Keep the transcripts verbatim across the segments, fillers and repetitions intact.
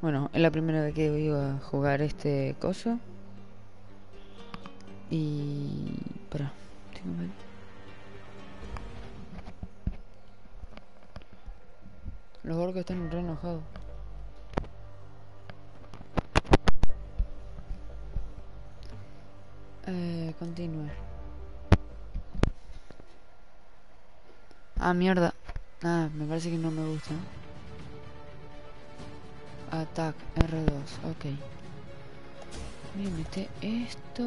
Bueno, es la primera vez que iba a jugar este coso. Y... Para, tengo que ver. Los orcos están re enojados. Eh, continuar. Ah, mierda. Ah, me parece que no me gusta. Attack R dos, ok. Voy a meter esto.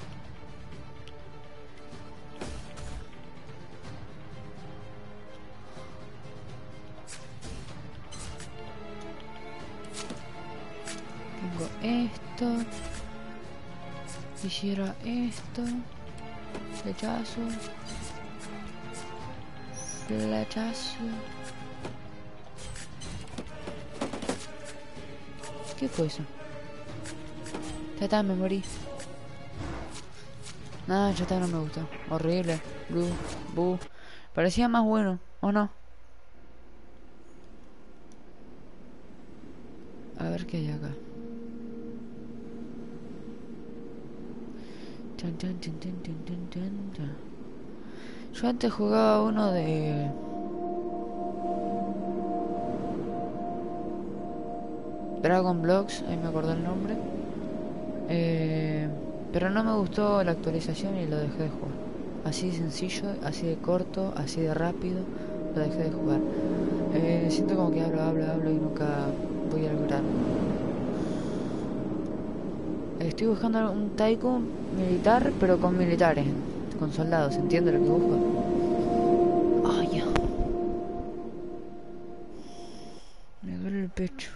Pongo esto. Quisiera esto. Flechazo. Flechazo. ¿Qué fue eso? Ya está, me morí. Nada, ya está, no me gustó. Horrible. Blue. Bu. Parecía más bueno, ¿o no? A ver qué hay acá. Chan, chan, chan, chan, chan, chan, chan, chan. Yo antes jugaba uno de... Dragon Blocks, ahí me acordé el nombre. Eh, pero no me gustó la actualización y lo dejé de jugar. Así de sencillo, así de corto, así de rápido, lo dejé de jugar. Eh, siento como que hablo, hablo, hablo y nunca voy a lograr. Estoy buscando un tycoon militar, pero con militares, con soldados, ¿entiendes lo que busco? Ay, ya. Me duele el pecho.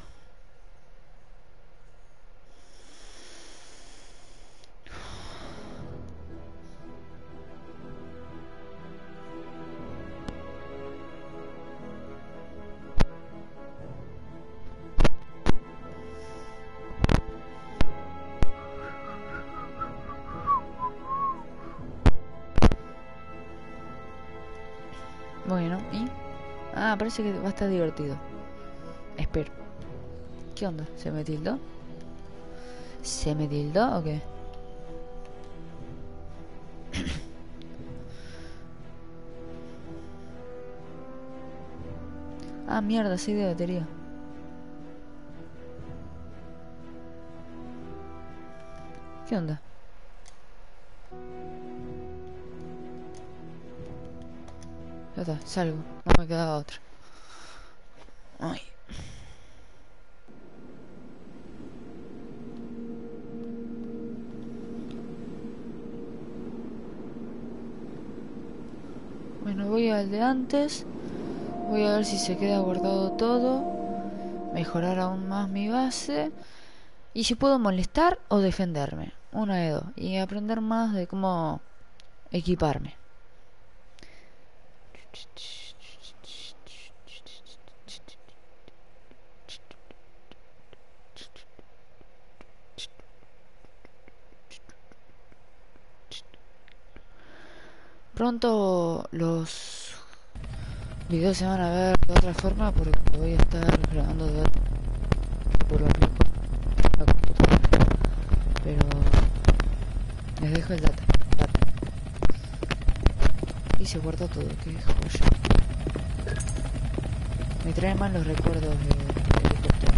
Bueno, ¿y? Ah, parece que va a estar divertido. Espero. ¿Qué onda? ¿Se me tildó? ¿Se me tildó o qué? Ah, mierda, sí de batería. ¿Qué onda? Ya está, salgo. No me queda otra. Ay. Bueno, voy al de antes. Voy a ver si se queda guardado todo. Mejorar aún más mi base. Y si puedo molestar o defenderme. Una de dos. Y aprender más de cómo equiparme. Pronto los videos se van a ver de otra forma porque voy a estar grabando de otra por la computadora. Pero les dejo el data. data. Y se guardó todo, que joya. Me trae mal los recuerdos de, de helicóptero.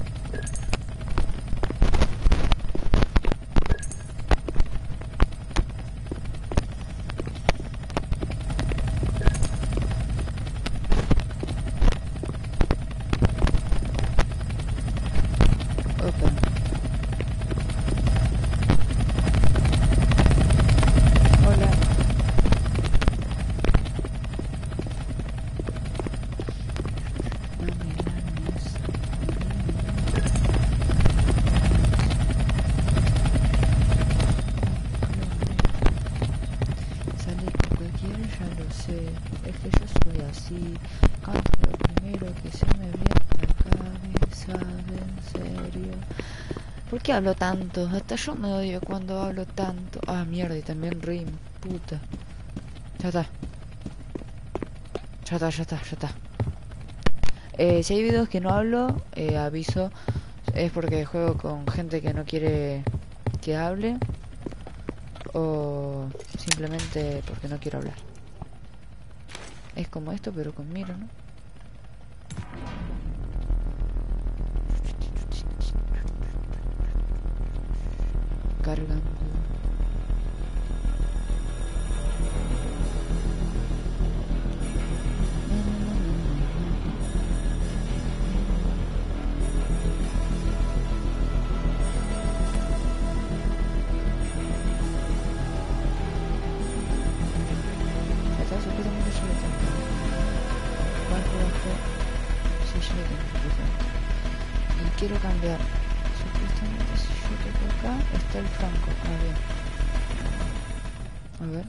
¿Por qué hablo tanto? Hasta yo me odio cuando hablo tanto. Ah, mierda, y también rima. Puta. Ya está. Ya está, ya está, ya está. Eh, si hay videos que no hablo, eh, aviso. es porque juego con gente que no quiere que hable o simplemente porque no quiero hablar. Es como esto pero con miro, ¿no? Cargando. Quiero cambiar. Supuestamente si yo toco acá está el franco. Ah, bien. A ver.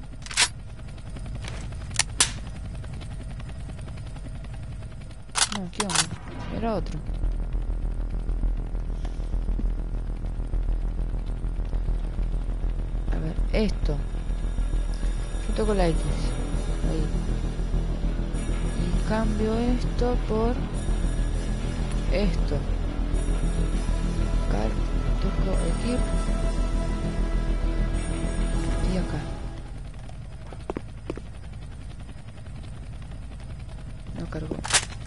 No, ¿qué onda? Era otro. A ver, esto. Yo toco la X. Ahí. Y cambio esto por esto. Toco equip y acá no cargo.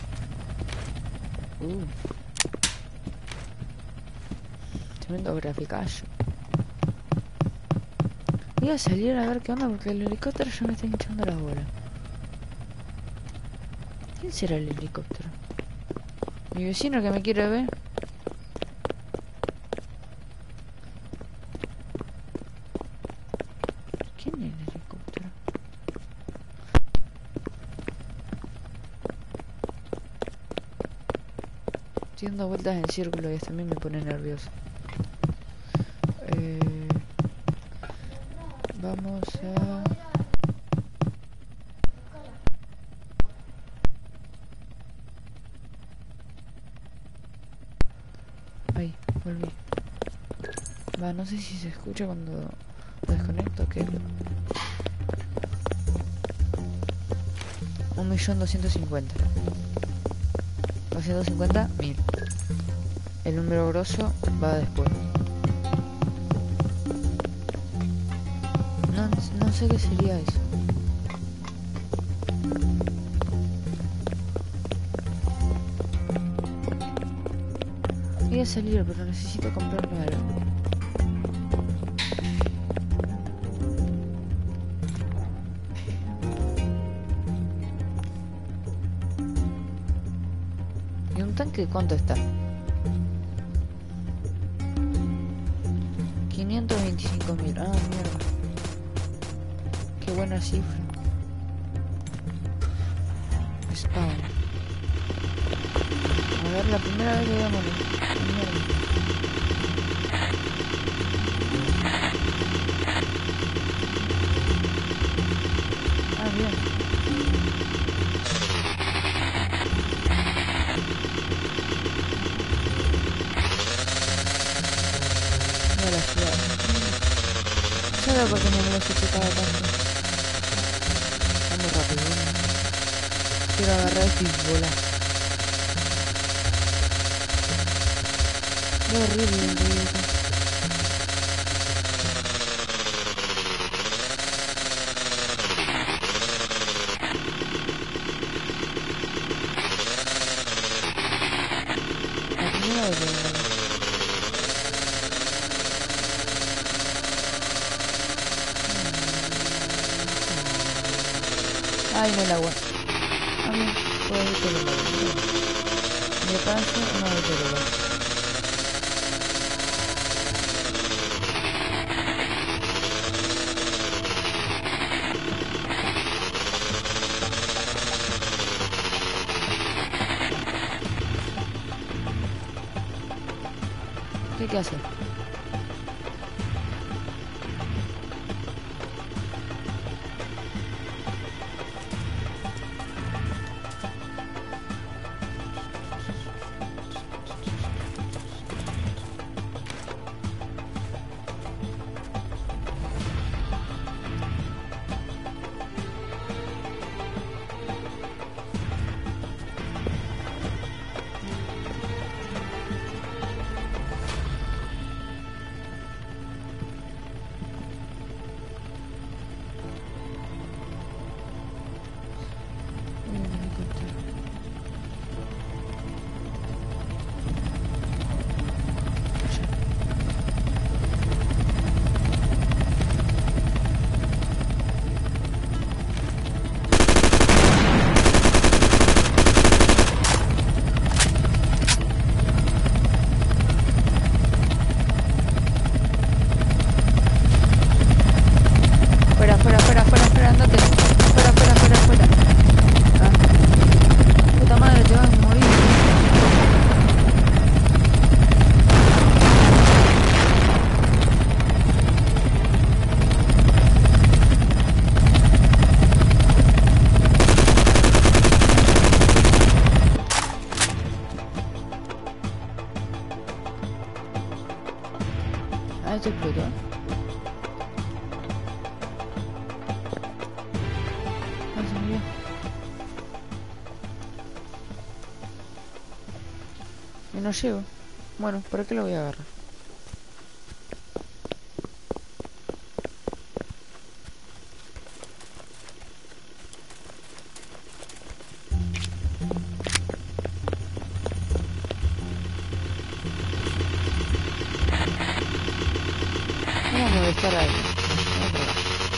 uh tremendo graficazo. Voy a salir a ver qué onda porque el helicóptero ya me está hinchando la bola. ¿Quién será el helicóptero? Mi vecino que me quiere ver. Estoy dando vueltas en círculo y esto a mí me pone nervioso. Eh, vamos a... Ahí, volví. Va, no sé si se escucha cuando desconecto que... Un millón doscientos cincuenta. doscientos cincuenta mil. El número grosso va después. No, no sé qué sería eso. Voy a salir, pero necesito comprarme algo. ¿Y un tanque cuánto está? quinientos veinticinco mil. Ah, mierda. Qué buena cifra. Spawn. A ver, la primera vez que voy a morir. Mierda. Ah, bien. Mira la ciudad. ¿Sabes por qué me lo cada tanto? Ando rápido, ¿no? Quiero agarrar esto y volar. Qué horrible el ruido. La primera vez que vengo. Ay, no el agua. A mí, puedo ir por el agua. Me paso una vez por el agua. ¿Qué hay que hacer? Ah, esto explotó. Ah, se murió. Y no llego. Bueno, ¿para qué lo voy a agarrar? Vamos a molestar a alguien. Vamos a probar.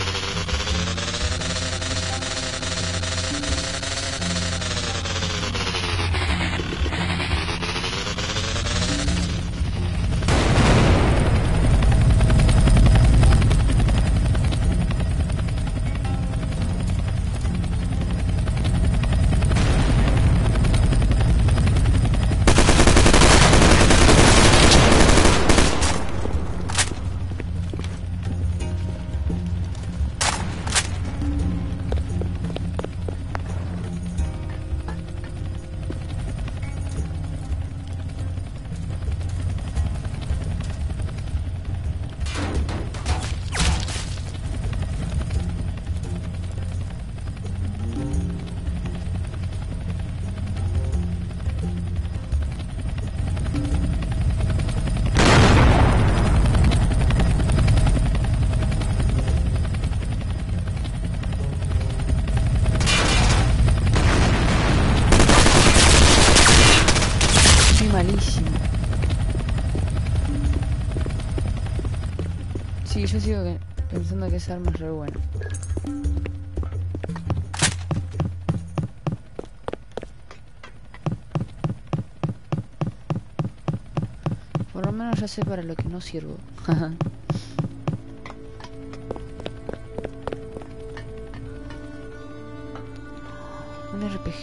Malísimo. Sí, yo sigo que, pensando que esa arma es re buena. Por lo menos ya sé para lo que no sirvo. Un R P G.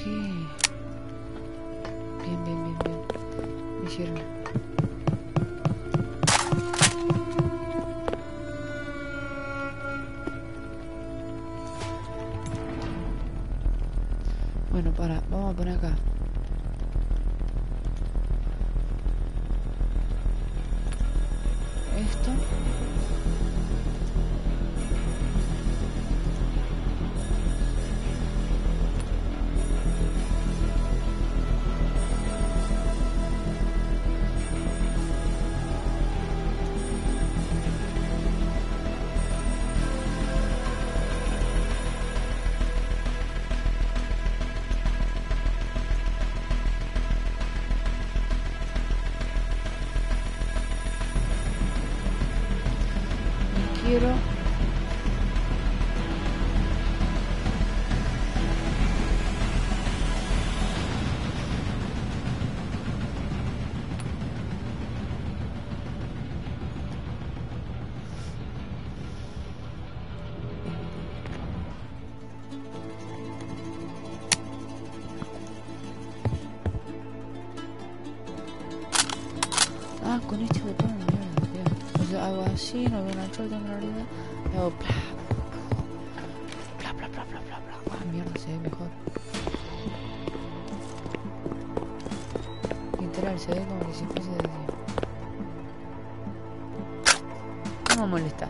Bien, bien, bien, bien. Me hicieron. Bueno, para, vamos a poner acá. Esto. Quiero ah, con este botón, mierda, tío. O sea, hago así, no veo una chota en realidad. Y hago bla, bla, bla, bla, bla, bla, bla. Ah, mierda, se ve mejor. Literal, se ve como que si fuese de día. No me molesta.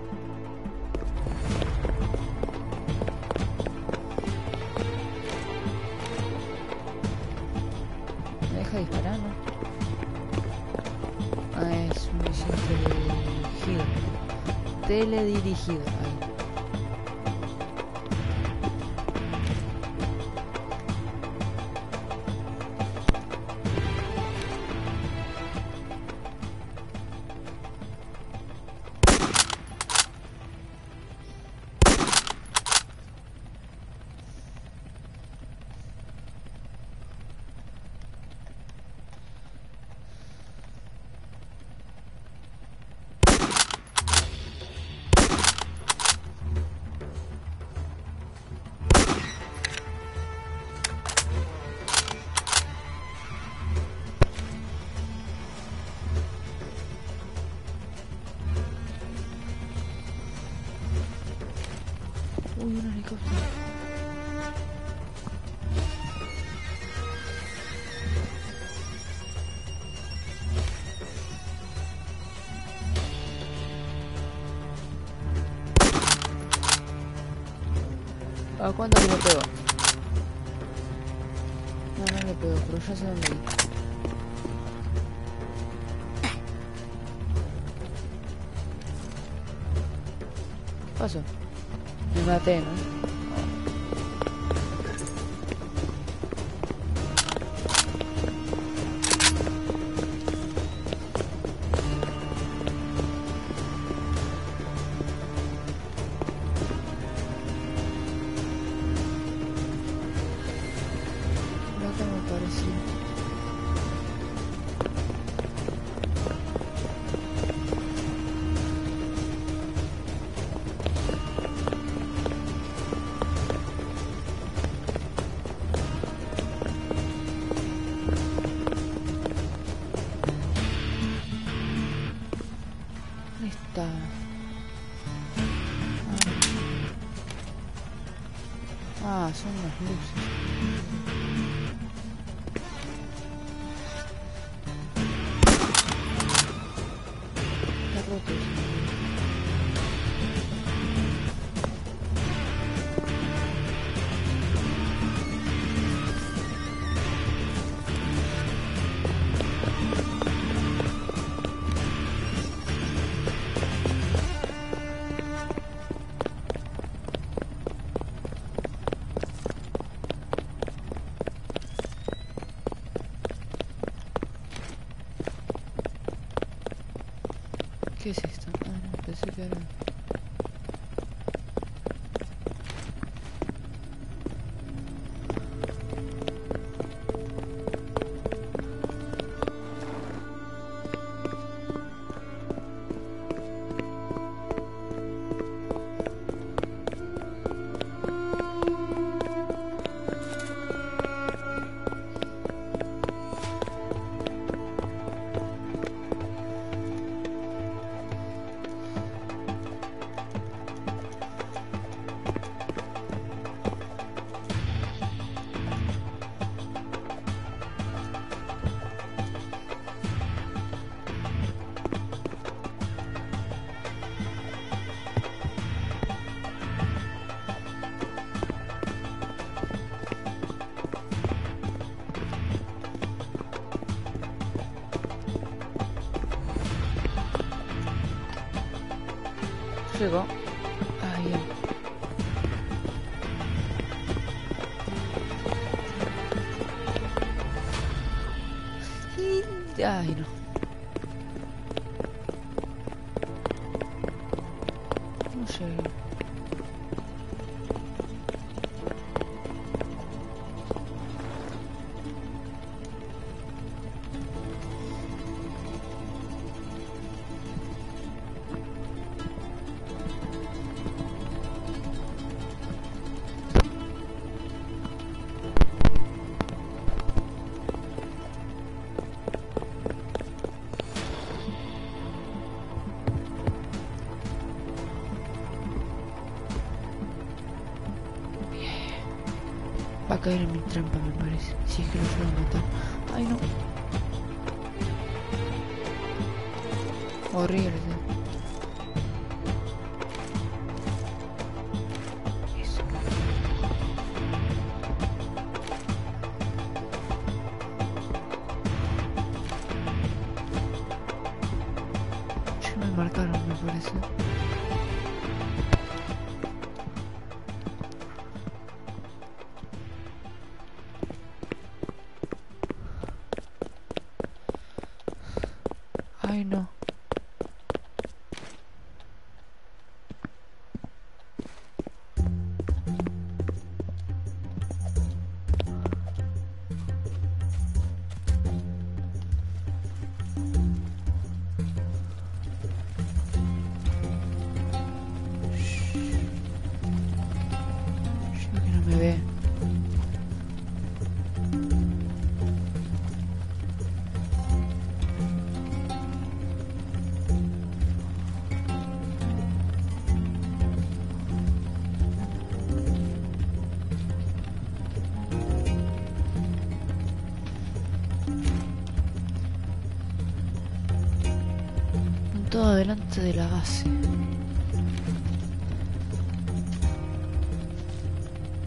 Me deja disparar, ¿no? Ah, es un misil teledirigido. Teledirigido. Ahí. Uy, un helicóptero. ¿A cuánto que le pego? No, no le pego, pero ya sé dónde ir. Paso. Me maté, ¿no? Ah, son las luces. Está roto eso. ¿Qué es esto? Ah, no, pensé que era... Llegó. Ah, bien. Y... Ay, no. No llegué. Va a caer en mi trampa, me parece. Si es que lo llevo a matar. Ay, no. Horrible. Eso. Ya me marcaron, me parece. Ay, no. Yo que no me ve. Todo delante de la base.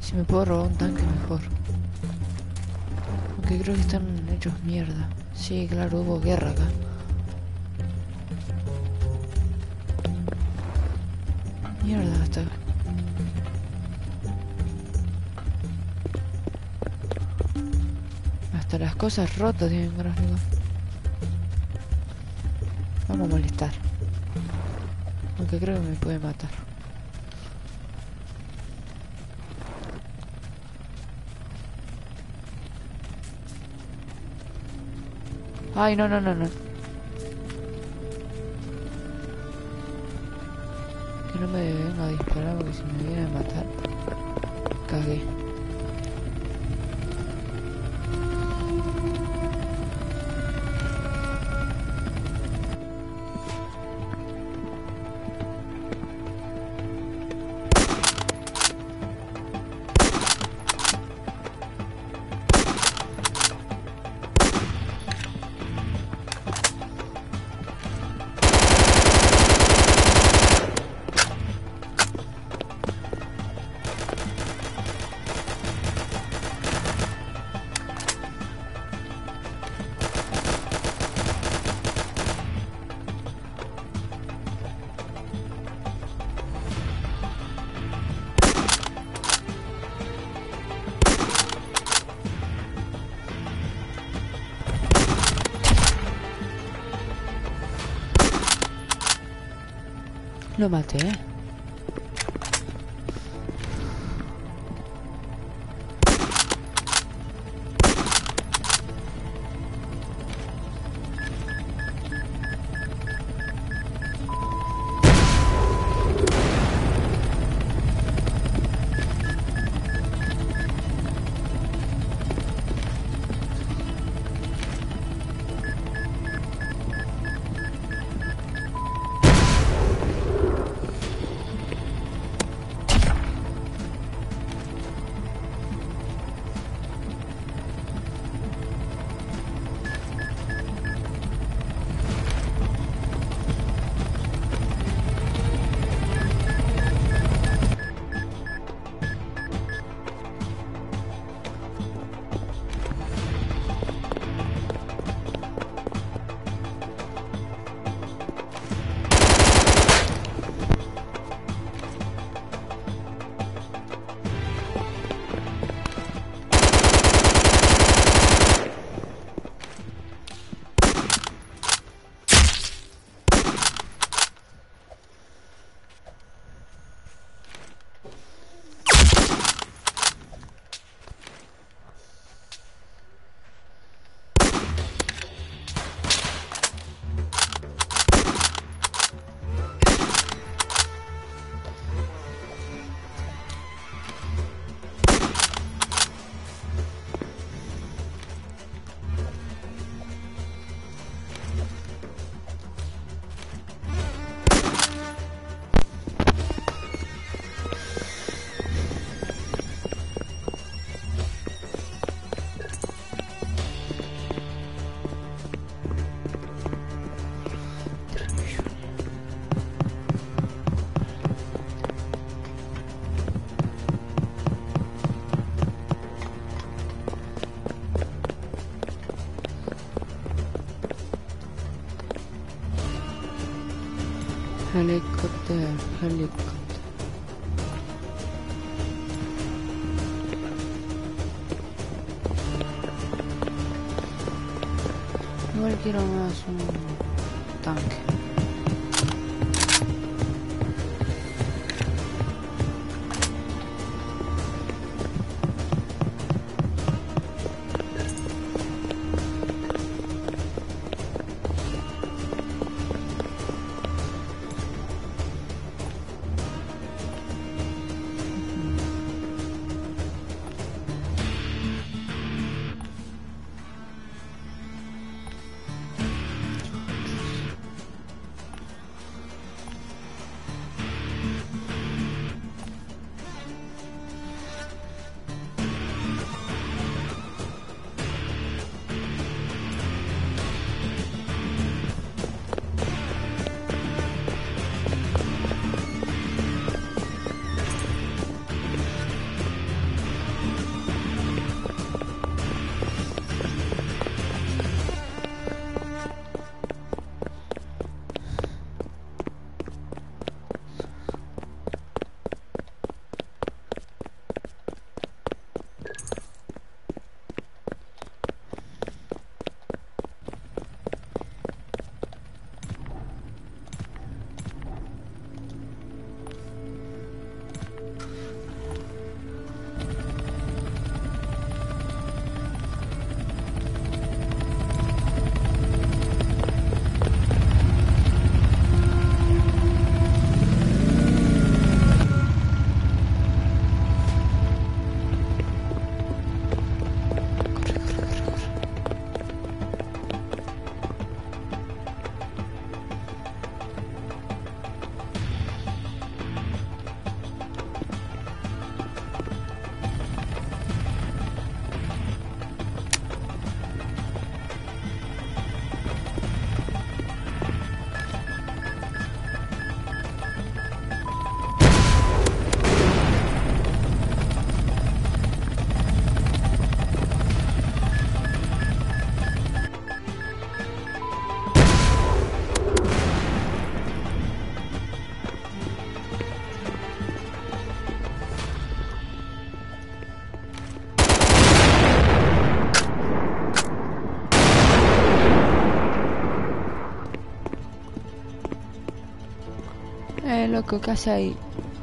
Si me puedo robar un tanque mejor. Aunque creo que están hechos mierda. Sí, claro, hubo guerra acá. Mierda, hasta... Hasta las cosas rotas tienen gráfico. Vamos a molestar. Aunque creo que me puede matar. Ay, no, no, no, no. Que no me venga a disparar porque si me viene a matar, cagué. Lo maté, ¿eh? Helicóptero, helicóptero. Igual quiero más un tanque. Eh, loco, ¿qué hace ahí?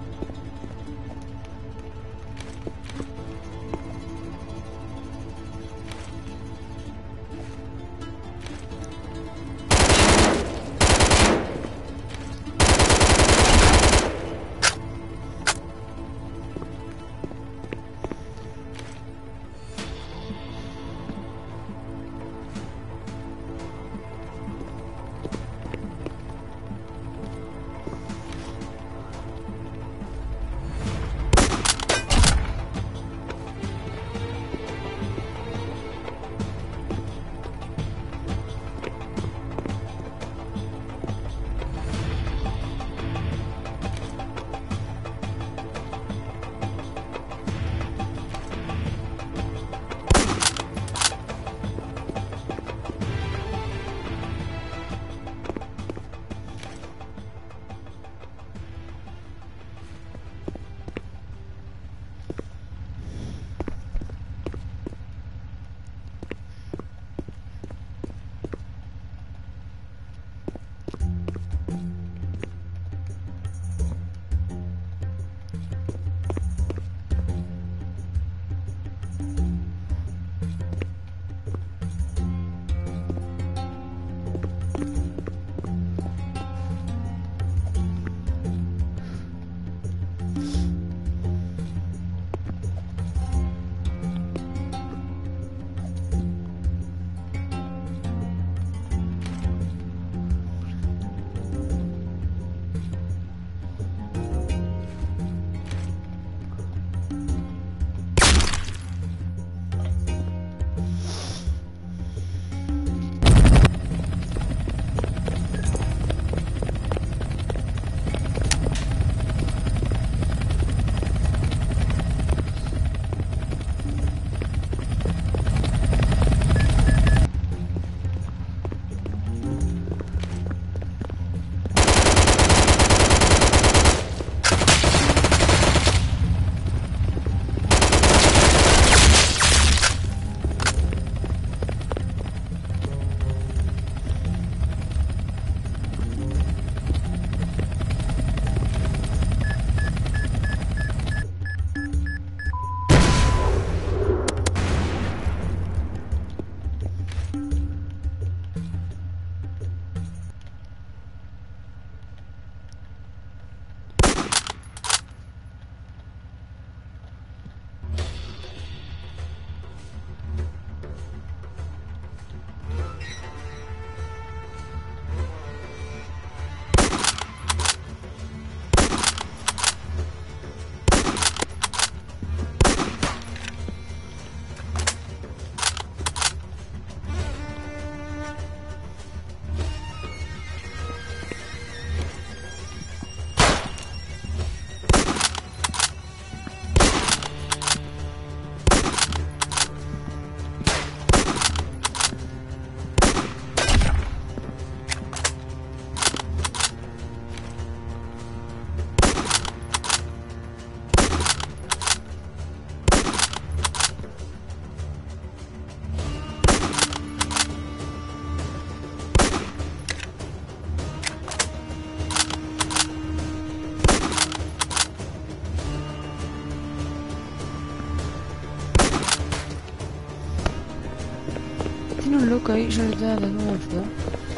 Tiene un loco ahí, yo le estaba dando una ayuda.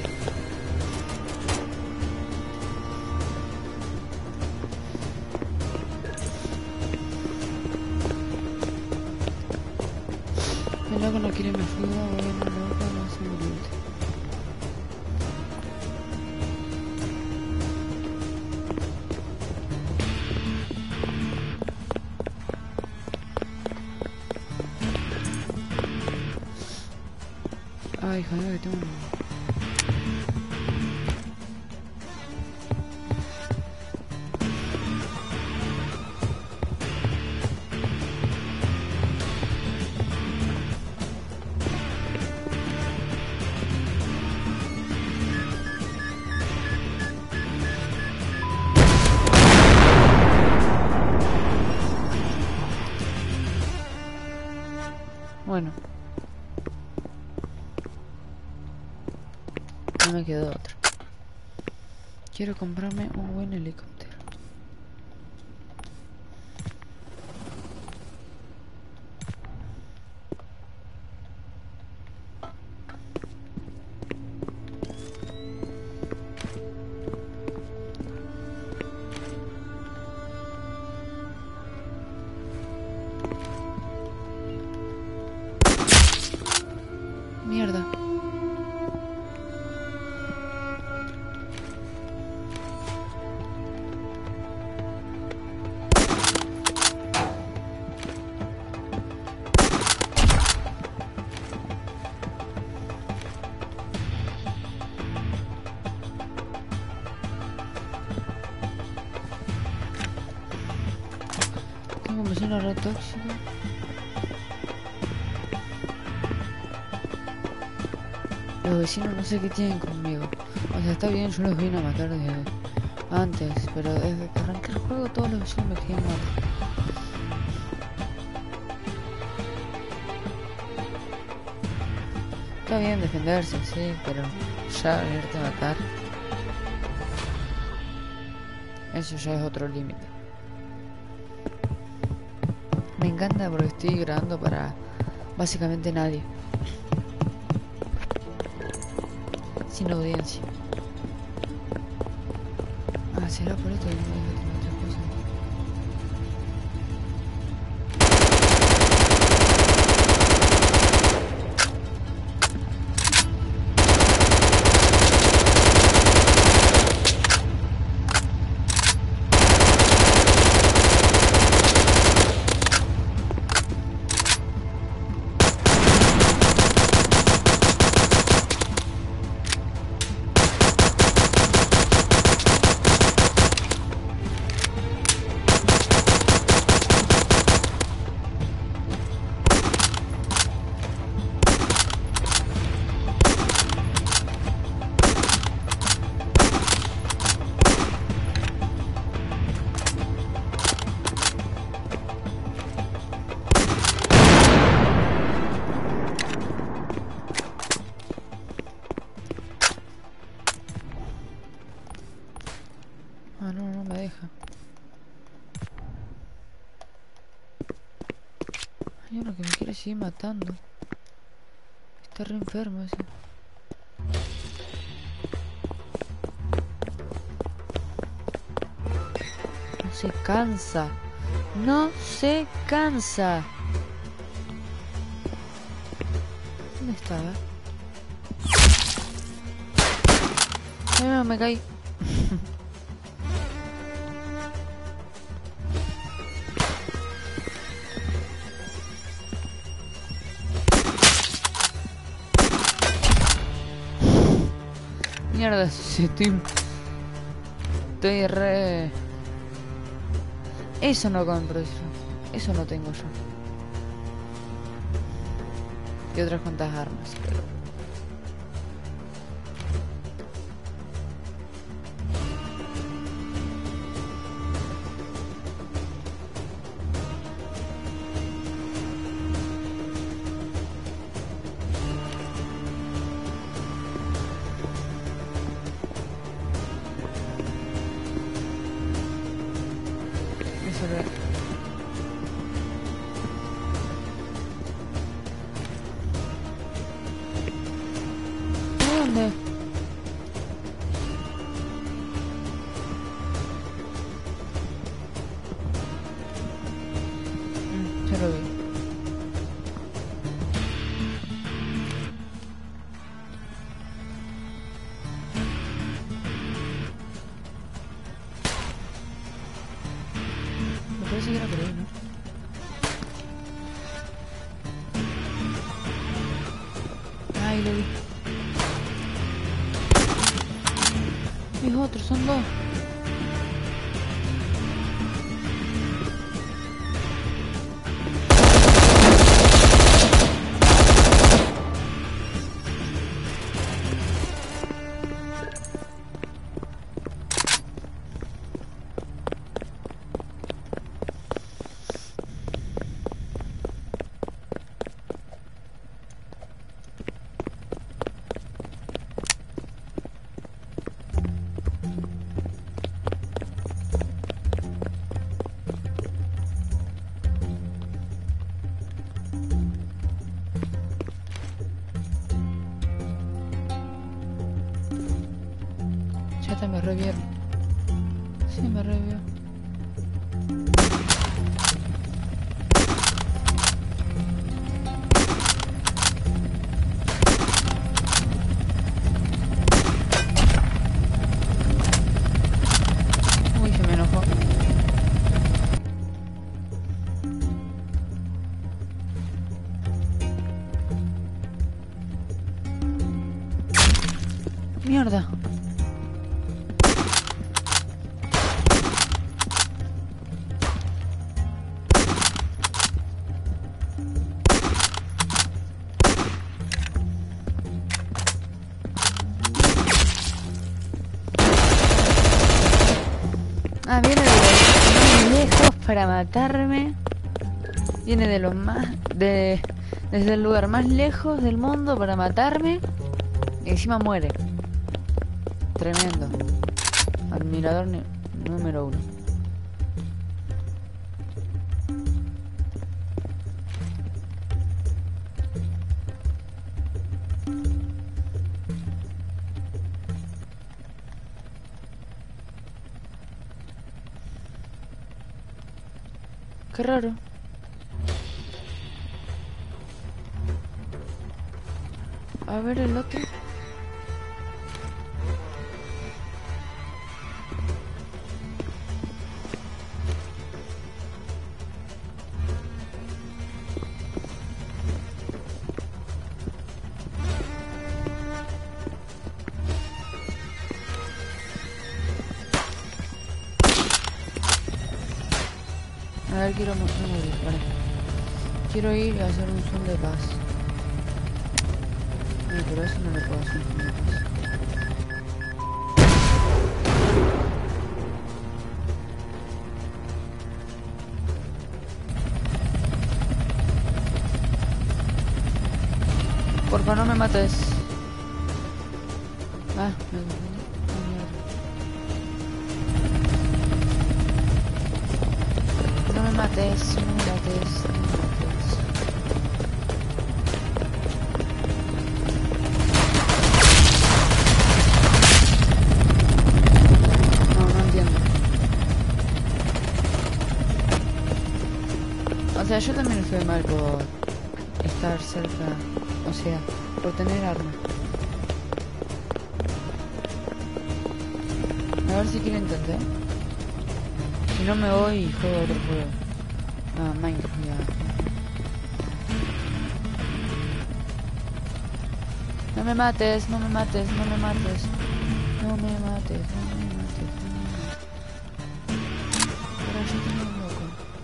El loco no quiere mi ayuda, bueno, loco, no se morir. Ay, joder, que tengo un... Bueno, no me quedó otra. Quiero comprarme un buen helicóptero. un vecino re tóxico. Los vecinos no sé qué tienen conmigo. O sea, está bien, yo los vine a matar desde antes, pero desde que arranqué el juego todos los vecinos me querían matar. Está bien defenderse, sí, pero ya venirte a matar, eso ya es otro límite. Me encanta porque estoy grabando para básicamente nadie, sin audiencia. Ah, será por esto que no me deja tener otras cosas. Ah, no, no me deja. Hay uno que me quiere seguir matando. Está re enfermo ese. No se cansa. No se cansa. ¿Dónde estaba? No, me caí. Mierda, si estoy... Estoy re... Eso no compro yo. Eso no tengo yo. Y otras cuantas armas, pero... ¿Dónde? Mm, ya lo vi. Me parece que era por ahí, ¿no? Ay, lo vi. Es otro, son dos. Ya te me revieron. Sí, me revió. Uy, se me enojó. Mierda. para matarme. Viene de lo más... de desde el lugar más lejos del mundo para matarme. Y encima muere. Tremendo. Admirador número uno. Qué raro. A ver el otro. A ver, quiero mostrar morir, vale. Quiero ir y hacer un zoom de paz. No, pero eso no le puedo hacer un zoom de paz. Porfa, no me mates. Ah, me confundí. No me mates, no me mates, no me mates. No, no entiendo. O sea, yo también estoy mal por estar cerca, o sea, por tener arma. A ver si quiero entender. Si no me voy y juego otro juego. Ah, Minecraft ya. No me mates, no me mates, no me mates. No me mates, no me mates. Pero yo tengo un loco.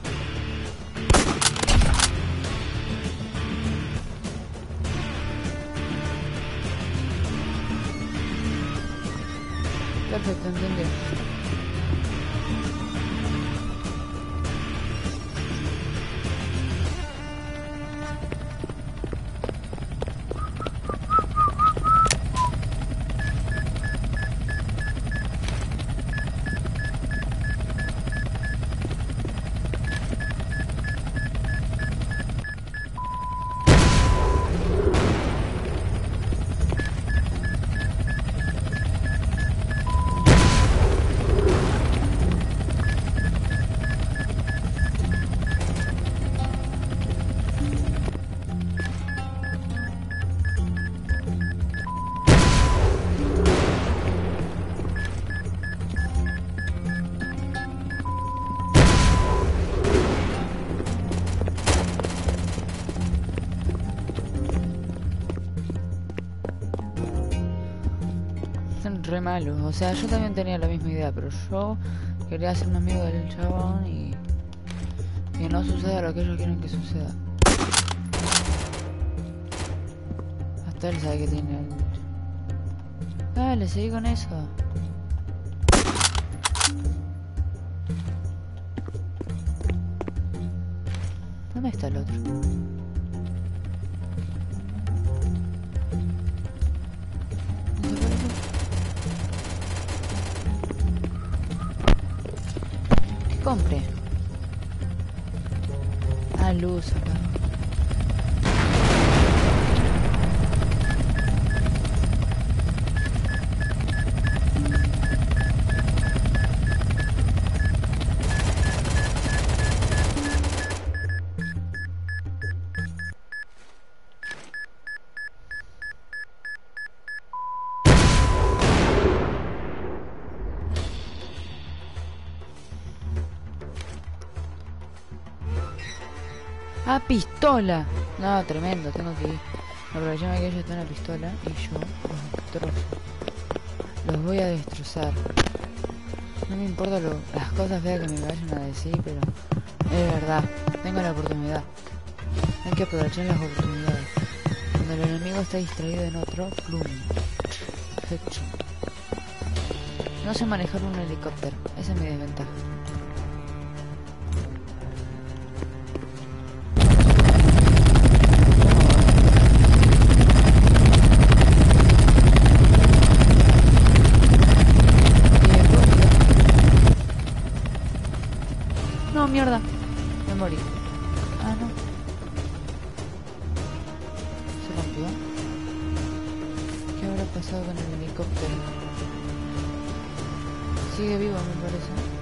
Perfecto, entendí. Son re malos, o sea, yo también tenía la misma idea, pero yo quería hacerme amigo del chabón y que no suceda lo que ellos quieren que suceda. Hasta él sabe que tiene el... Dale, seguí con eso. ¿Dónde está el otro? Compre. Ah, luz acá. Ah, pistola. No, tremendo, tengo que ir. Aprovechame que ellos están a pistola y yo los destrozo. Los voy a destrozar. No me importa lo, las cosas feas que me vayan a decir, pero es verdad. Tengo la oportunidad. Hay que aprovechar las oportunidades. Cuando el enemigo está distraído en otro, plum. Perfecto. No sé manejar un helicóptero. Esa es mi desventaja. pasado con el helicóptero? Sigue vivo, me parece.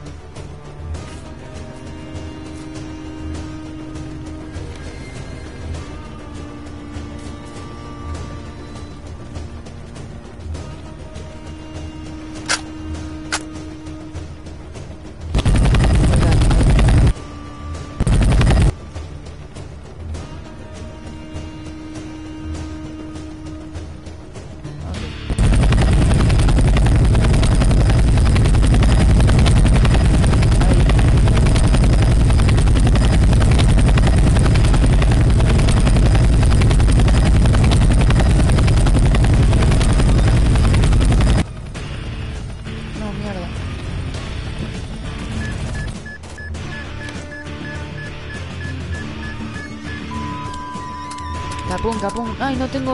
Capón, capón. Ay, no tengo.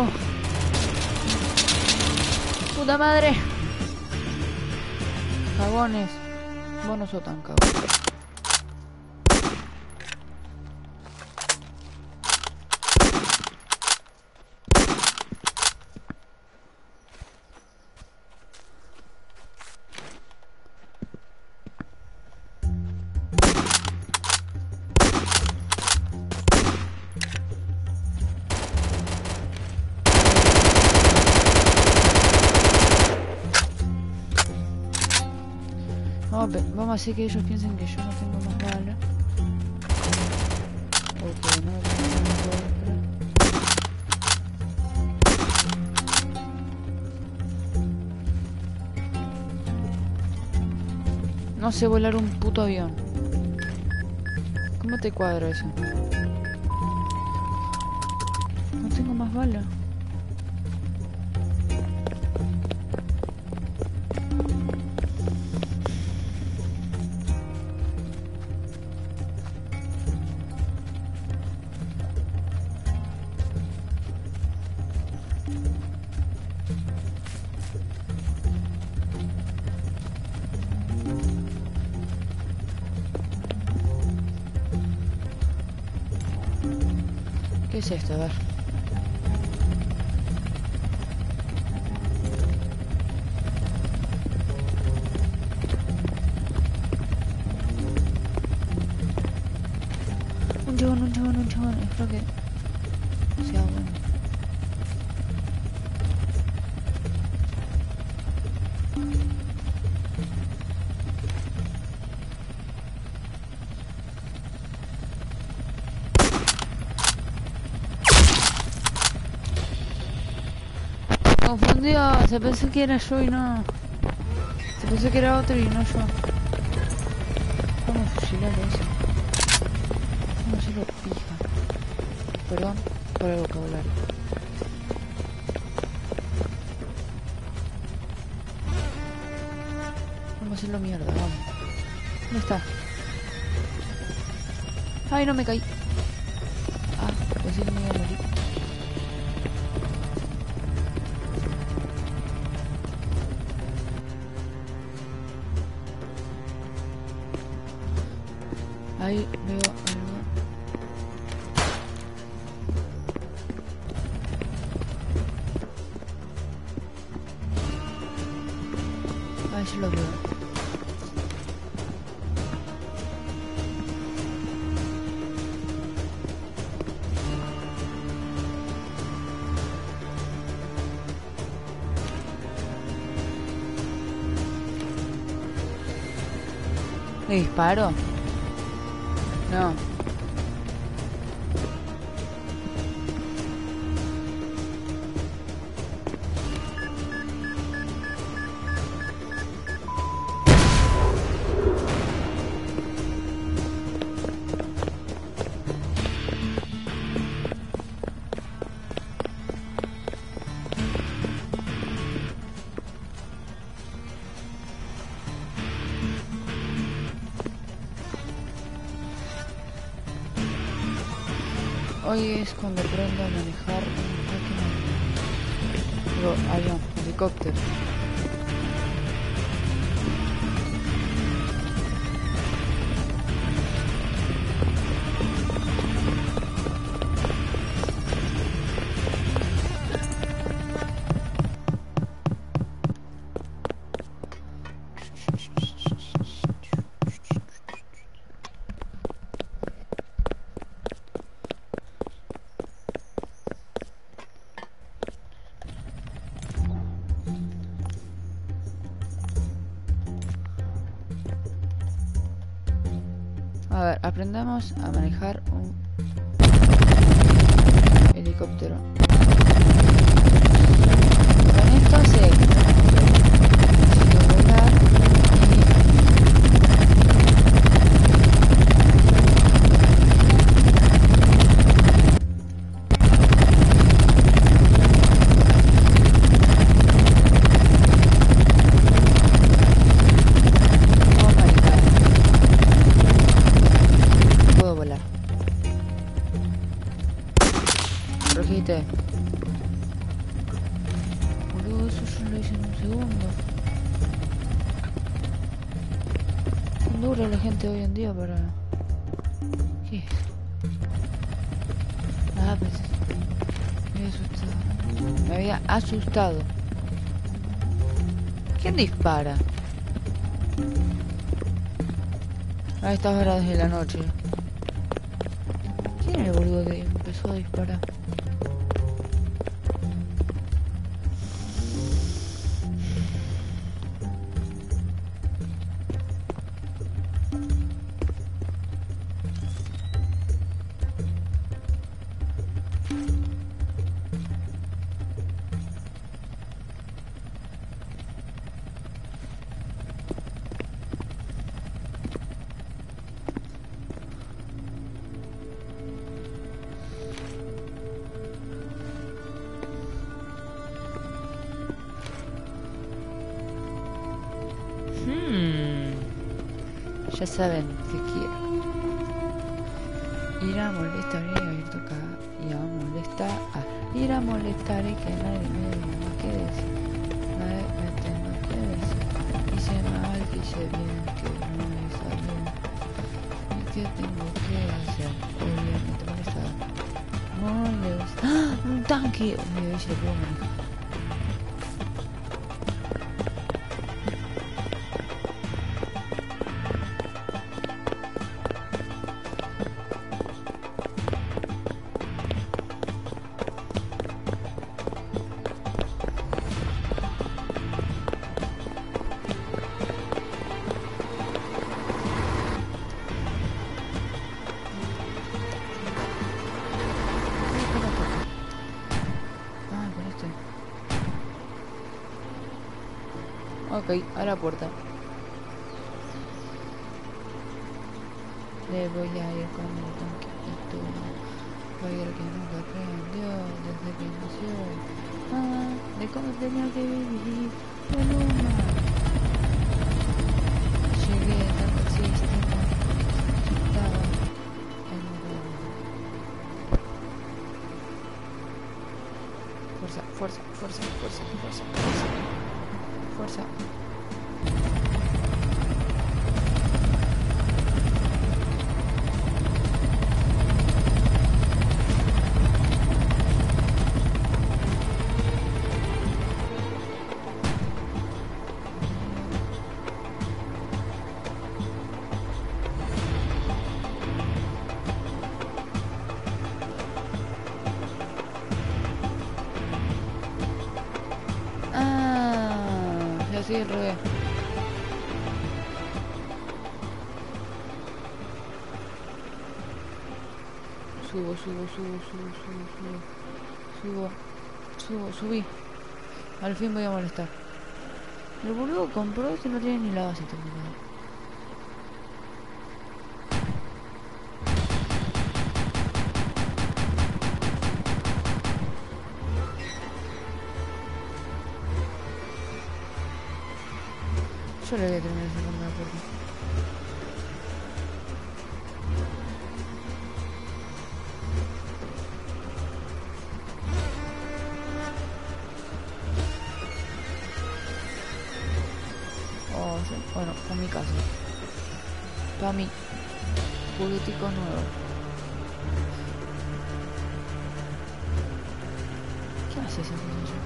Puta madre. Cagones. Vos no sos tan cagón. Vamos a hacer que ellos piensen que yo no tengo más bala. O que no tengo más. No sé volar un puto avión. ¿Cómo te cuadro eso? No tengo más bala. ¿Qué es esto? A ver. Un chabón, un chabón, un chabón. Espero que sea bueno. Confundido, se pensó que era yo y no. Se pensó que era otro y no yo. Vamos a fusilar eso. Vamos a hacerlo pija. Perdón por el vocabulario. Vamos a hacerlo mierda, vamos. ¿Dónde está? Ay, no me caí. Ah, pensé que me iba a morir. Ahí veo algo. Ahí se lo veo. ¿Le disparo? No. Hoy es cuando aprendo a manejar una máquina. Digo, avión, helicóptero. A ver, aprendamos a manejar un helicóptero. Con esto sé necesito volar y... Oh my god. Puedo volar. Rojite. Boludo, eso yo lo hice en un segundo. ¿Cuánto dura la gente hoy en día para...? ¿Qué es? Ah, pues... Me había asustado. Me había asustado. ¿Quién dispara? A estas horas de la noche. ¿Quién es el boludo que empezó a disparar? Hmm. Ya saben que quiero. Ir a molestar y a ir tocar. Y a molestar. A ir a molestar y que nadie me diga qué decir. Nadie me tenga que decir. Hice mal, hice bien, que no me salió. ¿Y qué tengo que hacer? Obviamente molestar. Molestar. ¡Ah! ¡Un tanque! Me dice el manejar. Ok, a la puerta. Le voy a ir con el tanquecito. Voy a ir que nunca aprendió desde que nació. Ah, de cómo tenía que vivir en una. Llegué tan al sistema. Estaba en un... Fuerza, fuerza, fuerza, fuerza, fuerza, fuerza. Fuerza. Sí, al revés. Subo, subo, subo, subo, subo, subo. Subo, subo, subí. Al fin voy a molestar. El boludo compró este, no tiene ni la base terminada. Yo le voy a terminar sacando la puerta. Oh, sí. Bueno, para mi casa. Para mí. Juguetico nuevo. ¿Qué hace esa cosa?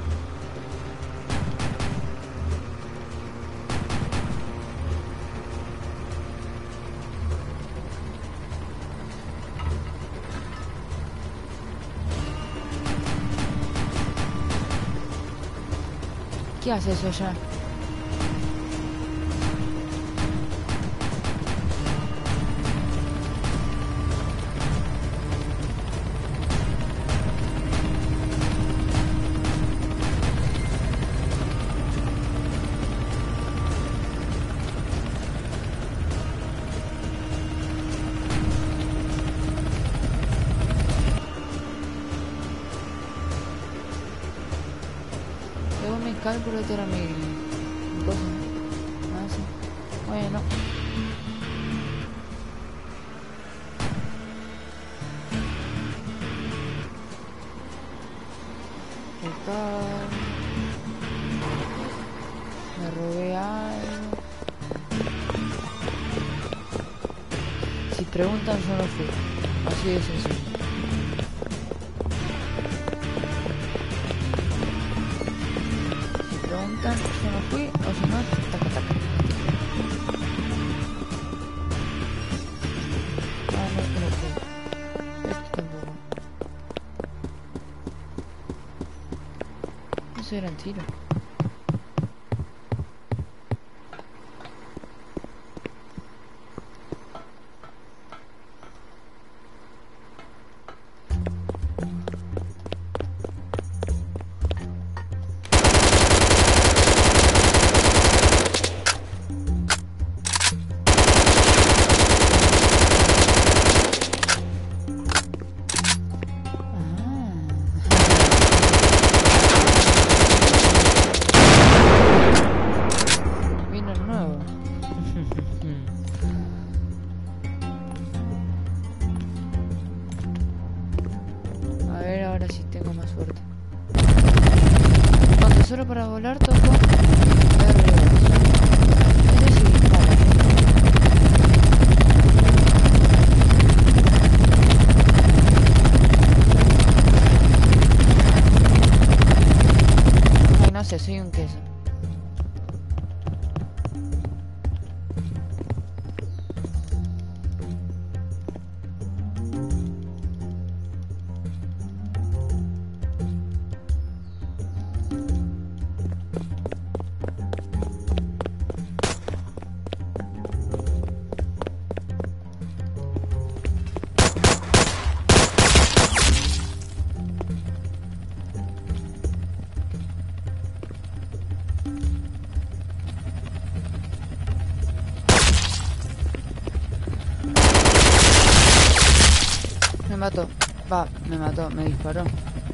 ¿Qué hace eso ya? cálculo este era mi, mi cosa. Ah, sí. Bueno. Acá. Me robé algo. Si preguntan, yo no fui. Así de sencillo. Si preguntan, yo no fui. O si no, taca taca. Ah, no, no fui. Esto tampoco. Eso eran tiros. Solo para volar toco R dos. Ese sí dispara. Ay, no sé, soy un queso. Me mató. Va, me mató, me disparó.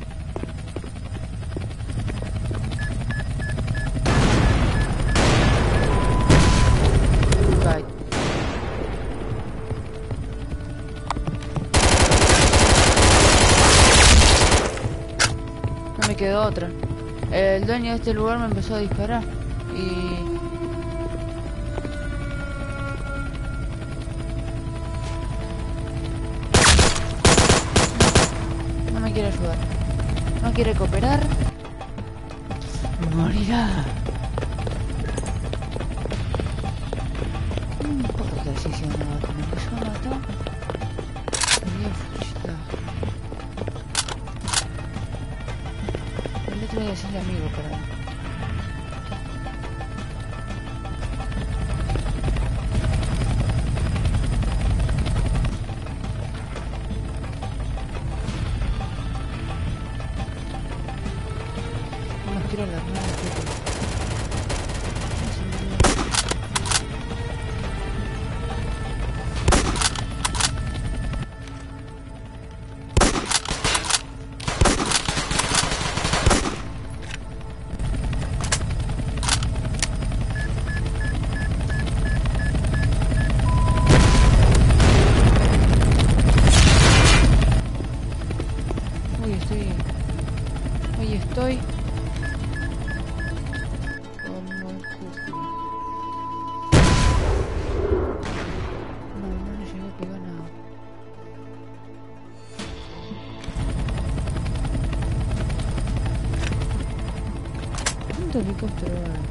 Bye. No me quedó otra. El dueño de este lugar me empezó a disparar. Y... no me quiere ayudar. No quiere cooperar. Morirá. No importa si se nada, como empezó a matar. Me voy a fusilar. El otro día sí amigo para mí. No quiero las manos, Hoy estoy... Hoy estoy... como el cuco. No, no le llegué a pegar nada. ¿Cuánto helicóptero hay?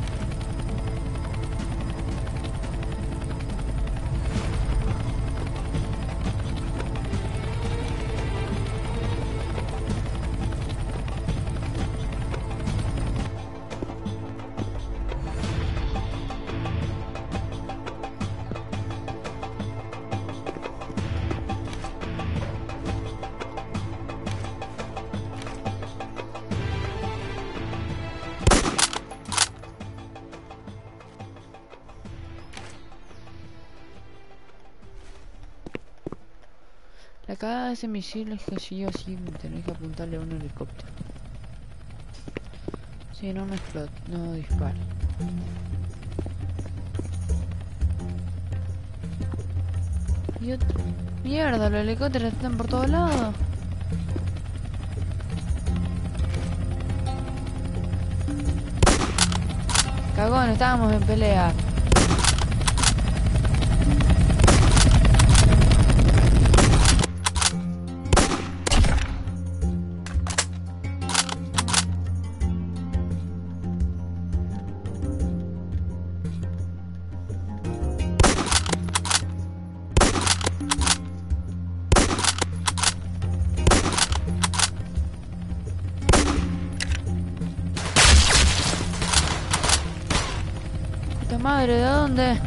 La cagada de ese misil es que sí o sí tenés que apuntarle a un helicóptero. Si Sí, no me explota, no dispara. Y otro... Mierda, los helicópteros están por todos lados. Cagón, estábamos en pelea. Puta madre, ¿de dónde?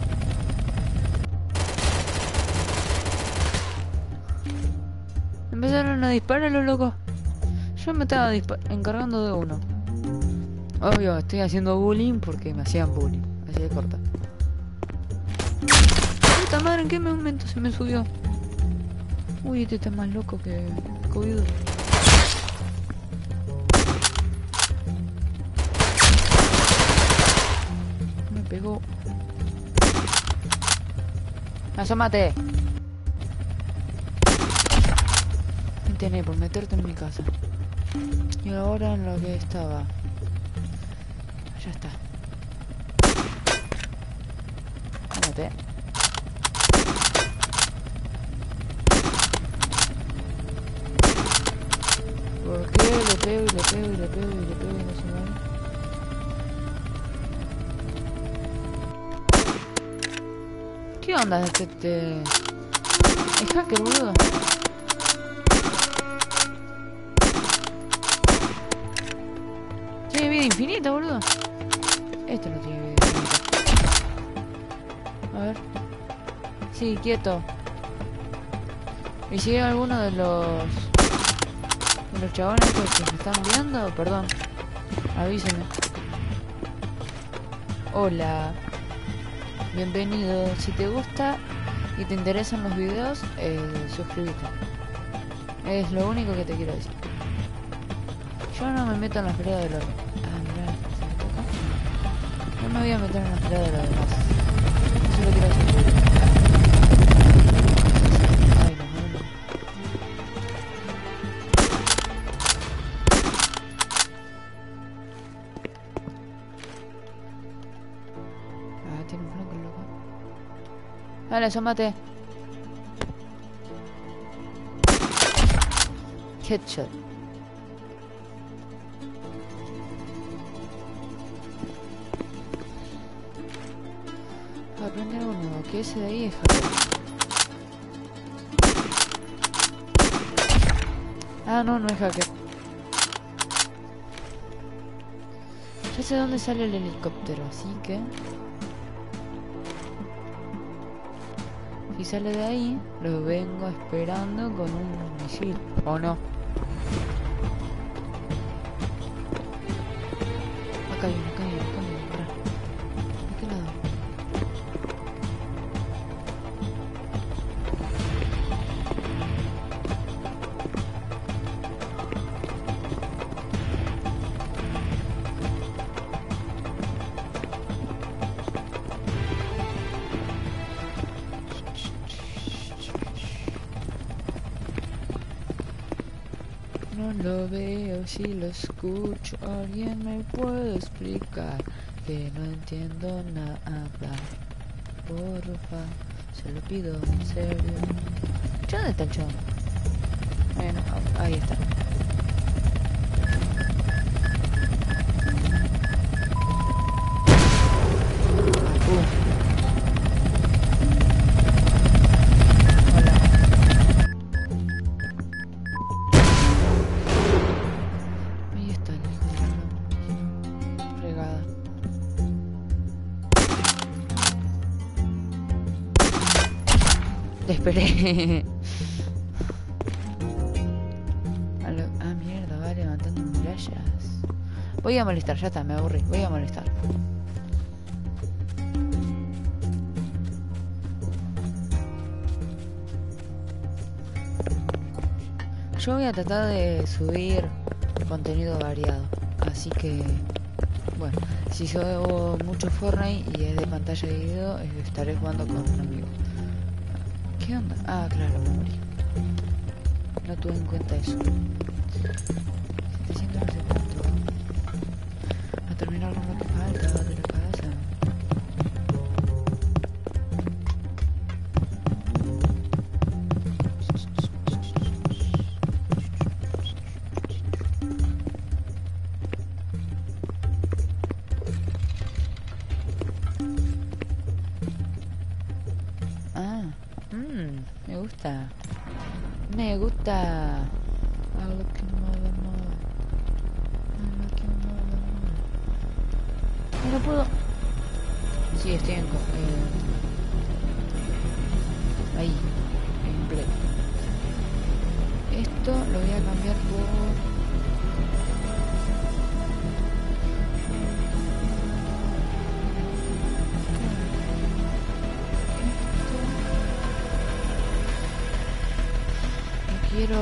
Empezaron a disparar los locos. Yo me estaba encargando de uno. Obvio, estoy haciendo bullying porque me hacían bullying. Así de corta. Puta madre, ¿en qué momento se me subió? Uy, este está más loco que COVID. Me pegó. ¡Asómate! Me tenés por meterte en mi casa. Y ahora en lo que estaba. Ya está. Asómate. ¿Por qué le pego y le pego y le pego y le pego y no se mueve? ¿Qué onda este te... Es hacker, boludo? Tiene vida infinita, boludo. Este no tiene vida infinita. A ver. Sí, quieto. ¿Y si hay alguno de los... de los chabones estos que me están viendo? Perdón. Avísenme. Hola. Bienvenido. Si te gusta y te interesan los videos, eh, suscríbete. Es lo único que te quiero decir. Yo no me meto en las peleas de los... Ah, mirá, se me toca. No me voy a meter en las peleas de los demás. Eso lo quiero decir. Ay, no, no, no. Ah, tiene un flanco, loco. Dale, asómate. Headshot. Aprende algo nuevo, que ese de ahí es hacker. Ah, no, no es hacker. Ya sé dónde sale el helicóptero, así que... si sale de ahí, lo vengo esperando con un misil, ¿o no? Acá hay uno, acá hay uno, acá hay uno, pará. ¿De qué lado? No lo veo, si lo escucho, alguien me puede explicar que no entiendo nada. Porfa, se lo pido en serio. ¿Dónde está el chabón? Bueno, ahí está. Te esperé. A lo... Ah, mierda, va levantando murallas. Voy a molestar, ya está, me aburrí. Voy a molestar. Yo voy a tratar de subir contenido variado. Así Así que, bueno, si juego mucho Fortnite y es de pantalla de video, estaré jugando con un amigo. ¿Qué onda? Ah, claro, me morí. No tuve en cuenta eso. setecientos no sé cuánto. A terminar con lo que falta de la casa. Ah, mmm, me gusta. Me gusta. A lo que mola, mola. A lo que mola, mola. No puedo. Sí, estoy en. co- Eh, ahí, en play. Esto lo voy a cambiar por. Quiero...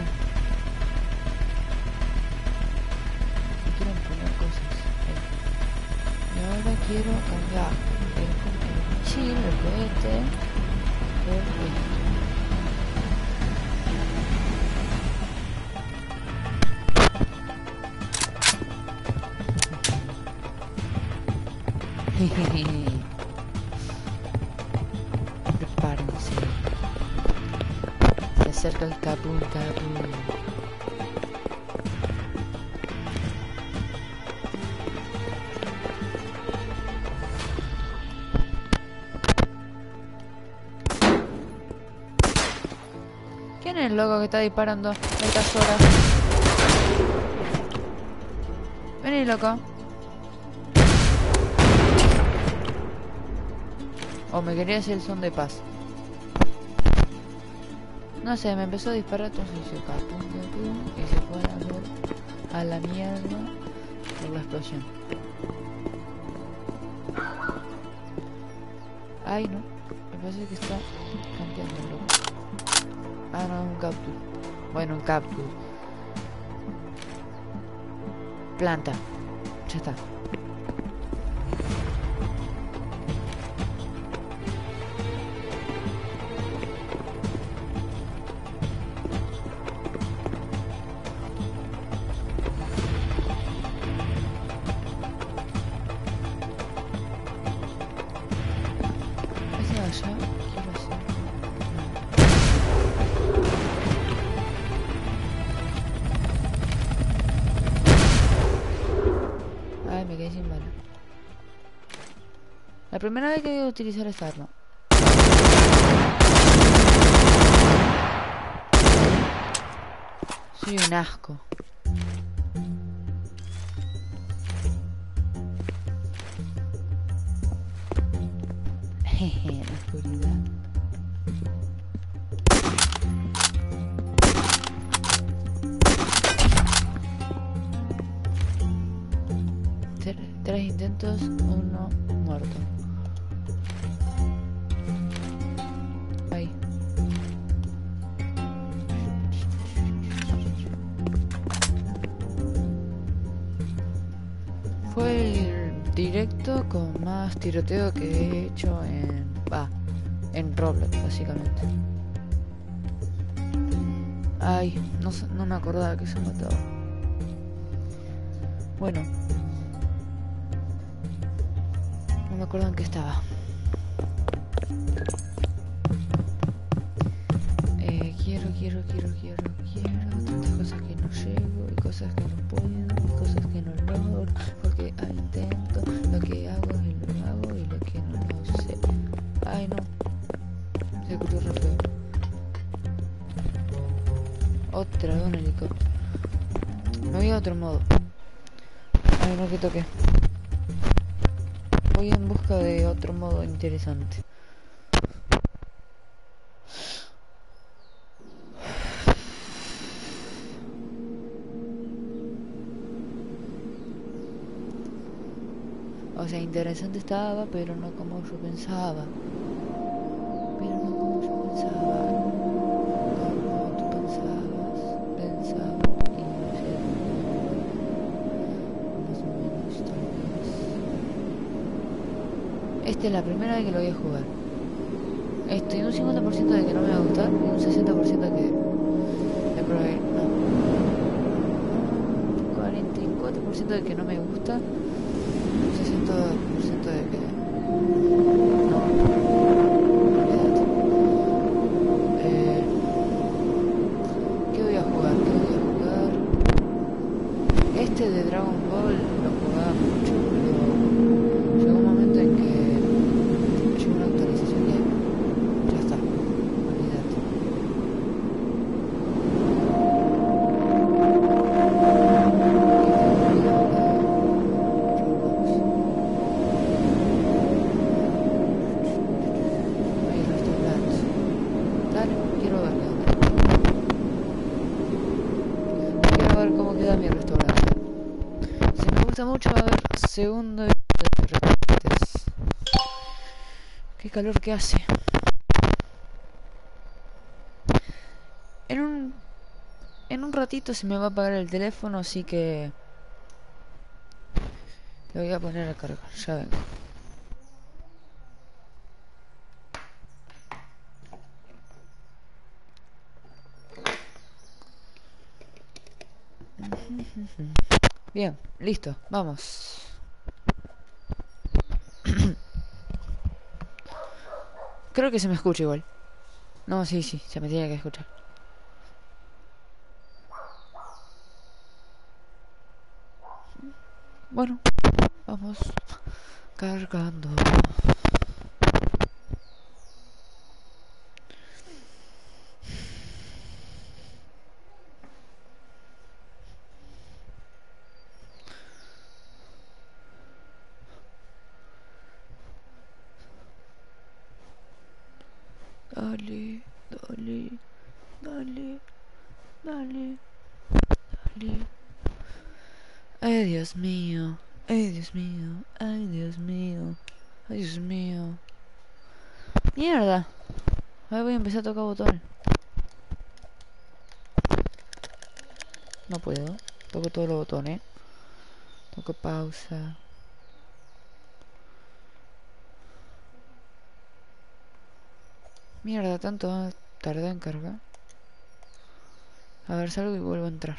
Me quiero poner cosas. Ahí. Y ahora quiero cambiar el, el misil, el cohete, por esto. Prepárense. Se acerca el capu, capu. ¿Quién es el loco que está disparando a estas horas? Vení, loco. O me quería hacer el son de paz. No sé, me empezó a disparar, entonces hice capum, capum, y se fue a, ver a la mierda por la explosión. Ay, no, me parece que está cambiando, loco. Ah, no, es un cactus. Bueno, un cactus. Planta. Ya está. Ese de allá, quiero hacer. Ay, me quedé sin bala. La primera vez que voy a utilizar esta arma. Soy un asco. Jeje, la oscuridad. Tres, tres intentos, uno muerto. Ahí. Fue el directo con más tiroteo que he hecho en... Va, en Roblox, básicamente. Ay, no, no me acordaba que se mataba. Bueno. No me acuerdo en qué estaba. Eh, quiero, quiero, quiero, quiero, quiero. Tantas cosas que no llego y cosas que no puedo y cosas que no logro. Porque ah, intento, lo que hago y lo hago y lo que no lo sé. Ay, no. Se cruzó re feo. Otra vez un helicóptero. No había otro modo. Ay, no, que toque. Voy en busca de otro modo interesante. O sea, interesante estaba, pero no como yo pensaba. Pero no como yo pensaba. Como tú pensabas, pensaba y no sé. Esta es la primera vez que lo voy a jugar. Estoy un cincuenta por ciento de que no me va a gustar y un sesenta por ciento de que de probar. No. cuarenta y cuatro por ciento de que no me gusta. Un sesenta por ciento de que no. Olvídate. Eh, ¿Qué voy a jugar? ¿Qué voy a jugar? Este de Dragon Ball lo jugaba mucho, pero llegó un momento en que llegó una actualización que ya está, olvídate. Hay restaurantes. Dale, quiero ver qué onda. Quiero ver cómo queda mi restaurante. Si me gusta mucho, va a haber segundo y tercer restaurantes. Qué calor que hace. En un en un ratito se me va a apagar el teléfono, así que lo voy a poner a cargar. Ya vengo. Bien, listo, vamos. Creo que se me escucha igual. No, sí, sí, se me tiene que escuchar. Bueno, vamos cargando. Dale, dale, dale, dale, dale. Ay, Dios mío. Ay, Dios mío. Ay, Dios mío. Ay, Dios mío. Mierda. Ahora voy a empezar a tocar botones. No puedo. Toco todos los botones. Toco pausa. Mierda, tanto tardé en cargar. A ver, salgo y vuelvo a entrar.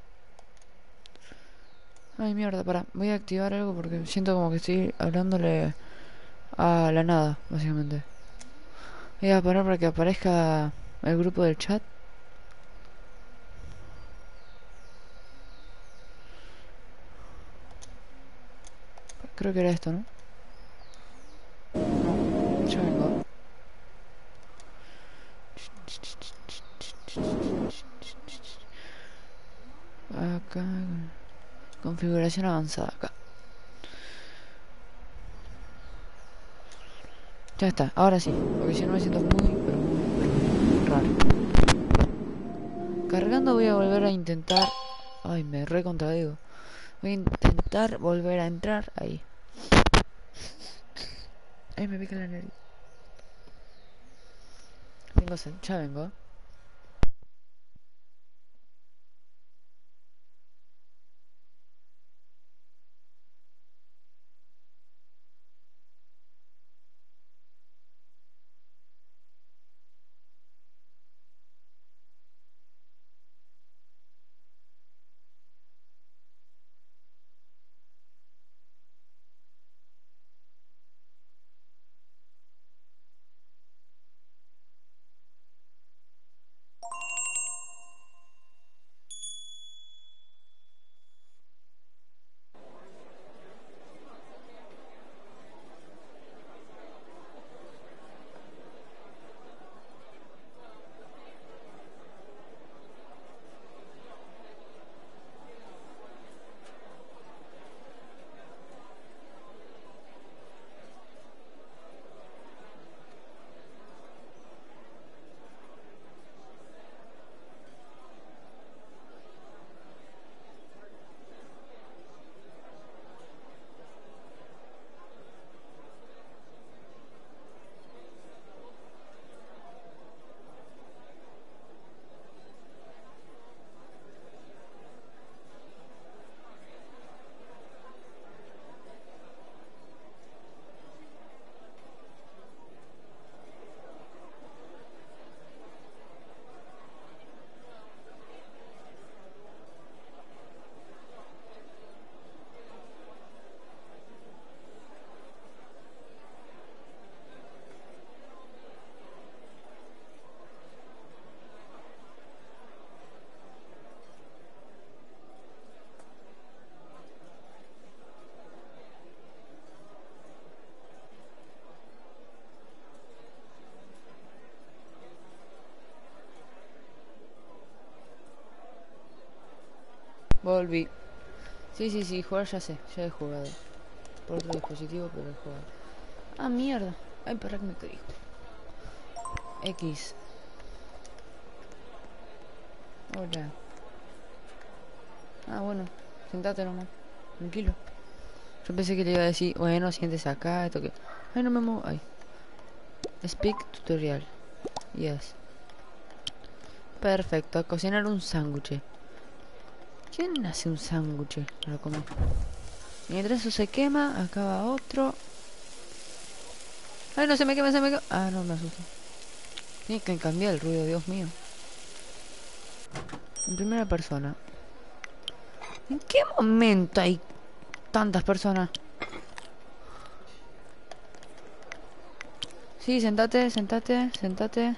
Ay, mierda, para. Voy a activar algo porque siento como que estoy hablándole a la nada, básicamente. Voy a parar para que aparezca el grupo del chat. Creo que era esto, ¿no? No, ya vengo. Acá. Configuración avanzada acá. Ya está, ahora sí. Porque si no me siento muy, pero muy, pero muy raro. Cargando voy a volver a intentar. Ay, me recontradigo. Voy a intentar volver a entrar ahí. Ay, me pica la nariz. Tengo sed, ya vengo. Volví. Sí, sí, sí, jugar ya sé, ya he jugado. Por otro dispositivo, pero he jugado. Ah, mierda. Ay, para que me caigo. X. Hola. Ah, bueno. Sentate nomás. Tranquilo. Yo pensé que le iba a decir, bueno, siéntese acá, esto que... Ay, no me muevo. Ay. Speak tutorial. Yes. Perfecto, a cocinar un sándwich. ¿Quién hace un sándwich para comer? Mientras eso se quema, acá va otro. Ay, no, se me quema, se me quema. Ah, no, me asustó. Tiene que cambiar el ruido, Dios mío. En primera persona. ¿En qué momento hay tantas personas? Sí, sentate, sentate, sentate.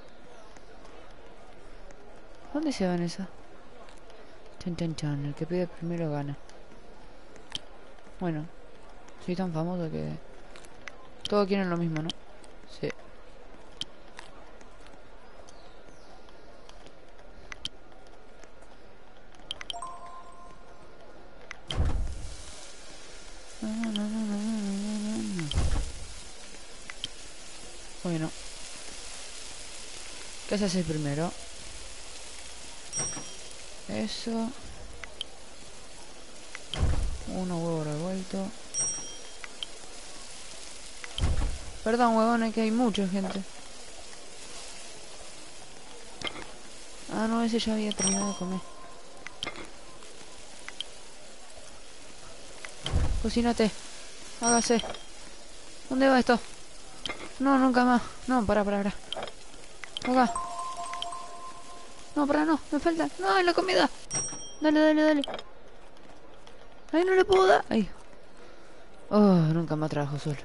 ¿Dónde se van esas? Chan, chan, chan. El que pide primero gana. Bueno, soy tan famoso que... Todos quieren lo mismo, ¿no? Sí. Bueno. ¿Qué se hace primero? Eso. Uno huevo revuelto. Perdón, huevón, es que hay mucha gente. Ah, no, ese ya había terminado de comer. Cocínate. Hágase. ¿Dónde va esto? No, nunca más. No, para, para, para. Acá. No, para, no. Me falta. No, en la comida. Dale, dale, dale. Ay, no le puedo dar. Ay. Oh, nunca más trabajo solo.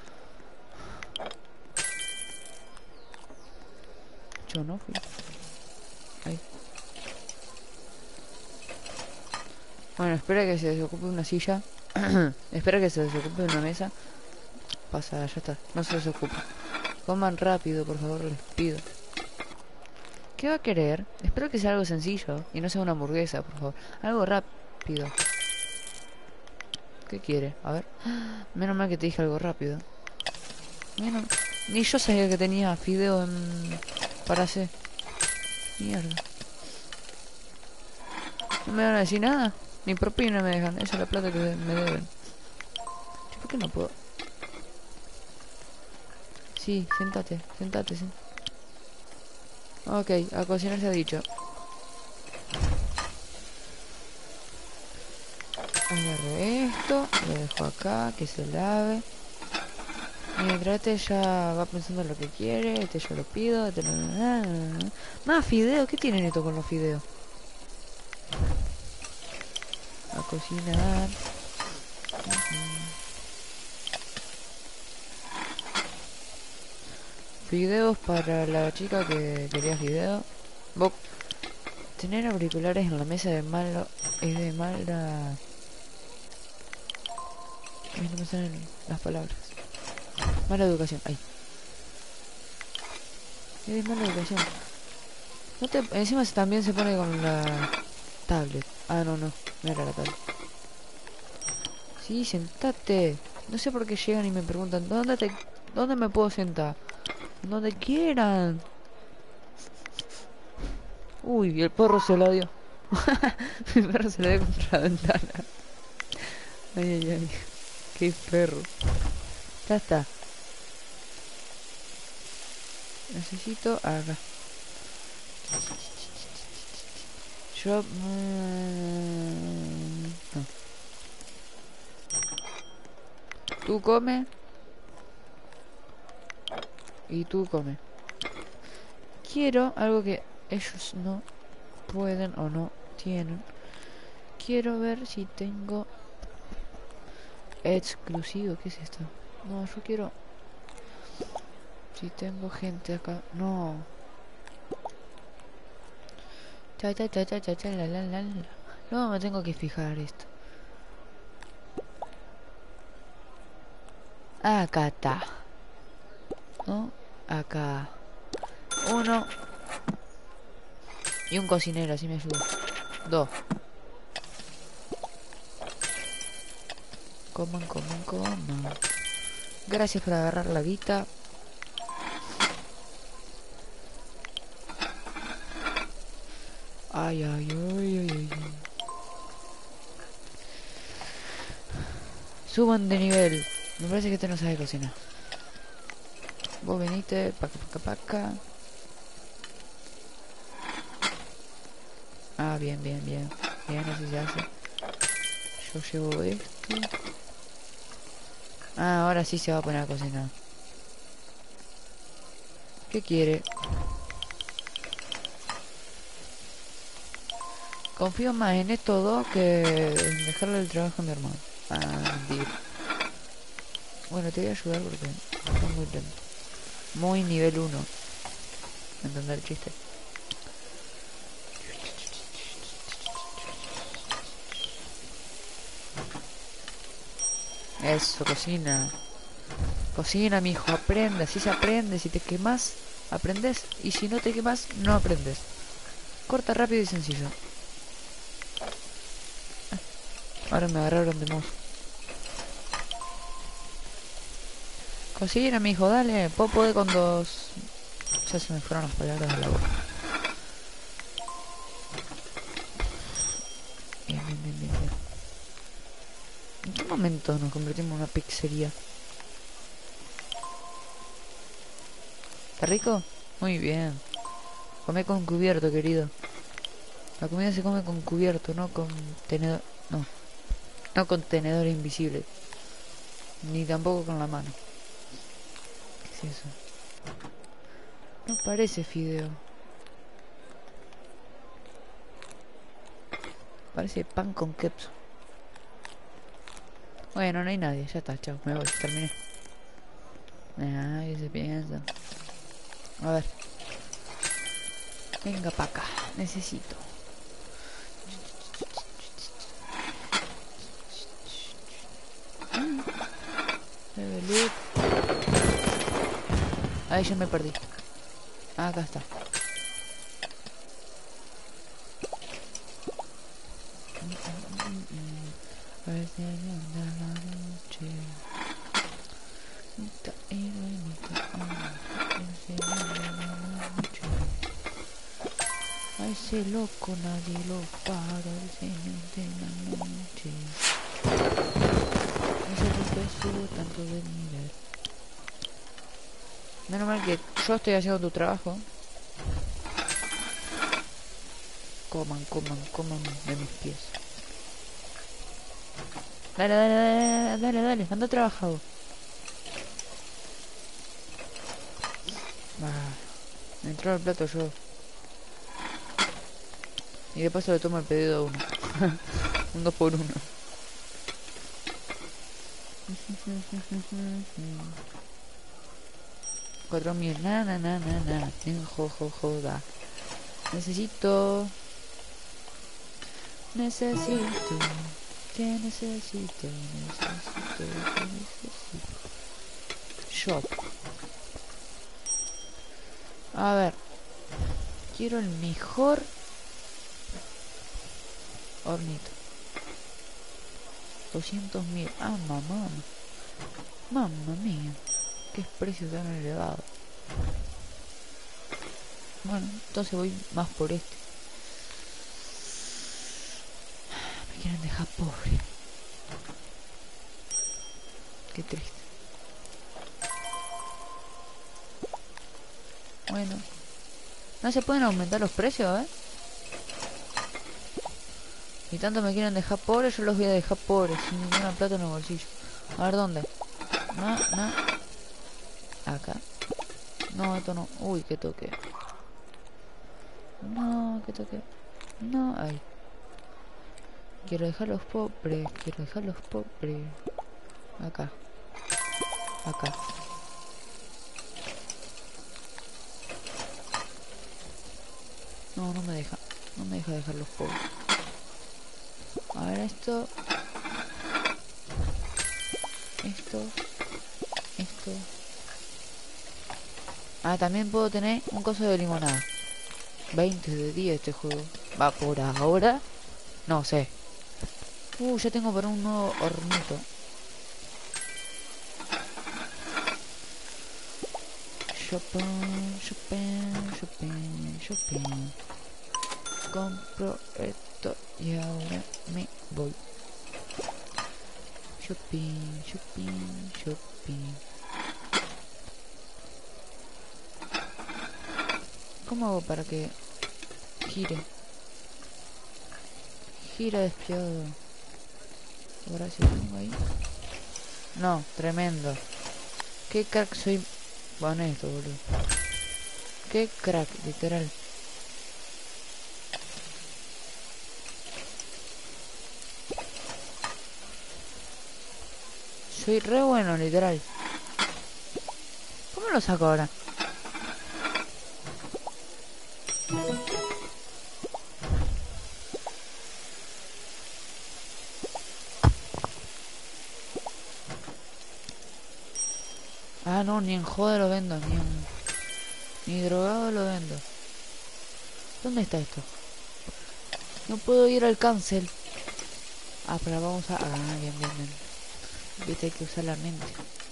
Yo no fui. Ay. Bueno, espera que se desocupe una silla. Espera que se desocupe una mesa. Pasa, ya está. No se desocupa. Coman rápido, por favor, les pido. ¿Qué va a querer? Espero que sea algo sencillo y no sea una hamburguesa, por favor. Algo rápido. ¿Qué quiere? A ver. Menos mal que te dije algo rápido. Menos... Ni yo sabía que tenía fideo en... para hacer. Mierda. ¿No me van a decir nada? Ni propina me dejan. Esa es la plata que me deben. ¿Por qué no puedo? Sí, sentate, sentate, sí. Ok, a cocinar se ha dicho. Agarro esto, lo dejo acá, que se lave. Mientras este ya va pensando lo que quiere, este yo lo pido, este no... Más fideos, ¿qué tienen esto con los fideos? A cocinar. Uh-huh. Fideos para la chica que quería fideos. Bo Tener auriculares en la mesa de malo es de mala... Ay, no me salen las palabras. Mala educación, ahí. Es de mala educación. No te... Encima también se pone con la tablet. Ah, no, no, no era la tablet. Sí, sentate. No sé por qué llegan y me preguntan, ¿dónde te... ¿Dónde me puedo sentar? Donde quieran. Uy, el perro se la dio. El perro se la dio contra la ventana. Ay, ay, ay. Qué perro. Ya está. Necesito acá. Yo... Mmm, no. Tú come. Y tú come. Quiero algo que ellos no pueden o no tienen. Quiero ver si tengo exclusivo. ¿Qué es esto? No, yo quiero... Si tengo gente acá... No. Cha cha cha cha cha cha la la la la. No, me tengo que fijar esto. Acá está. ¿No? Acá. Uno. Y un cocinero, así me ayuda. Dos. coman, coman, coman. Gracias por agarrar la guita. Ay, ay, ay, ay, ay. Suban de nivel. Me parece que este no sabe cocinar. Vos venite, paca, paca, paca. Ah, bien, bien, bien. Bien, así se hace. Yo llevo esto. Ah, ahora sí se va a poner a cocinar. ¿Qué quiere? Confío más en estos dos que en dejarle el trabajo a mi hermano. Ah, mentira. Bueno, te voy a ayudar porque está muy lento. Muy nivel uno. ¿Entender el chiste? Eso, cocina. Cocina, mi hijo, aprende. Así se aprende. Si te quemas, aprendes. Y si no te quemas, no aprendes. Corta rápido y sencillo. Ahora me agarraron de mozo. Cocina, mi hijo, dale. Puedo poder con dos. Ya se me fueron las palabras de la boca. Bien, bien, bien, bien, bien. ¿En qué momento nos convertimos en una pizzería? ¿Está rico? Muy bien. Come con cubierto, querido. La comida se come con cubierto, no con tenedor. No. No con tenedor invisible. Ni tampoco con la mano. ¿Qué es eso? No parece fideo. Parece pan con ketchup. Bueno, no hay nadie. Ya está, chao. Me voy. Terminé. Ay, se piensa. A ver. Venga pa' acá. Necesito. Level up. Ahí ya me perdí. Ah, acá está. Parece linda la noche. Bonita y bonita. Parece linda la noche. A ese loco nadie lo para. El señor de la noche. No sé por qué subo tanto de nivel. Menos mal que yo estoy haciendo tu trabajo. Coman, coman, coman de mis pies. Dale, dale, dale, dale, dale, anda trabajado. Ah, me entró el plato yo. Y de paso le tomo el pedido a uno. Un dos por uno. Cuatro mil, na na na na na. Jo, jo, joda. Necesito. Necesito. ¿Qué necesito? Necesito. ¿Qué necesito? Shop. A ver. Quiero el mejor hornito. Doscientos mil. Ah, mamá. Mamma mía. Qué precio tan elevado. Bueno, entonces voy más por este. Me quieren dejar pobre. Qué triste. Bueno. No se pueden aumentar los precios, ¿eh? Y tanto me quieren dejar pobre, yo los voy a dejar pobres, sin ninguna plata en el bolsillo. A ver, ¿dónde? No, no. Acá. No, esto no. Uy, que toque. No, que toque. No, ahí. Quiero dejarlos pobres, quiero dejarlos pobres. Acá. Acá. No, no me deja. No me deja dejarlos pobres. A ver esto. Esto. Esto. Ah, también puedo tener un coso de limonada. veinte de día este juego. Va por ahora. No sé. Uh, ya tengo para un nuevo hornito. shopping, shopping, shopping, shopping. Compro esto y ahora me voy. Shopping, shopping, shopping. ¿Cómo hago para que gire? Gira despiadado. Ahora si lo pongo ahí. No, tremendo. Qué crack soy. Bueno, esto, boludo. Qué crack, literal. Soy re bueno, literal. ¿Cómo lo saco ahora? Ah, no, ni en joda lo vendo, ni en... Ni drogado lo vendo. ¿Dónde está esto? No puedo ir al cancel. Ah, pero vamos a... Ah, bien, bien, bien. Viste, hay que usar la mente.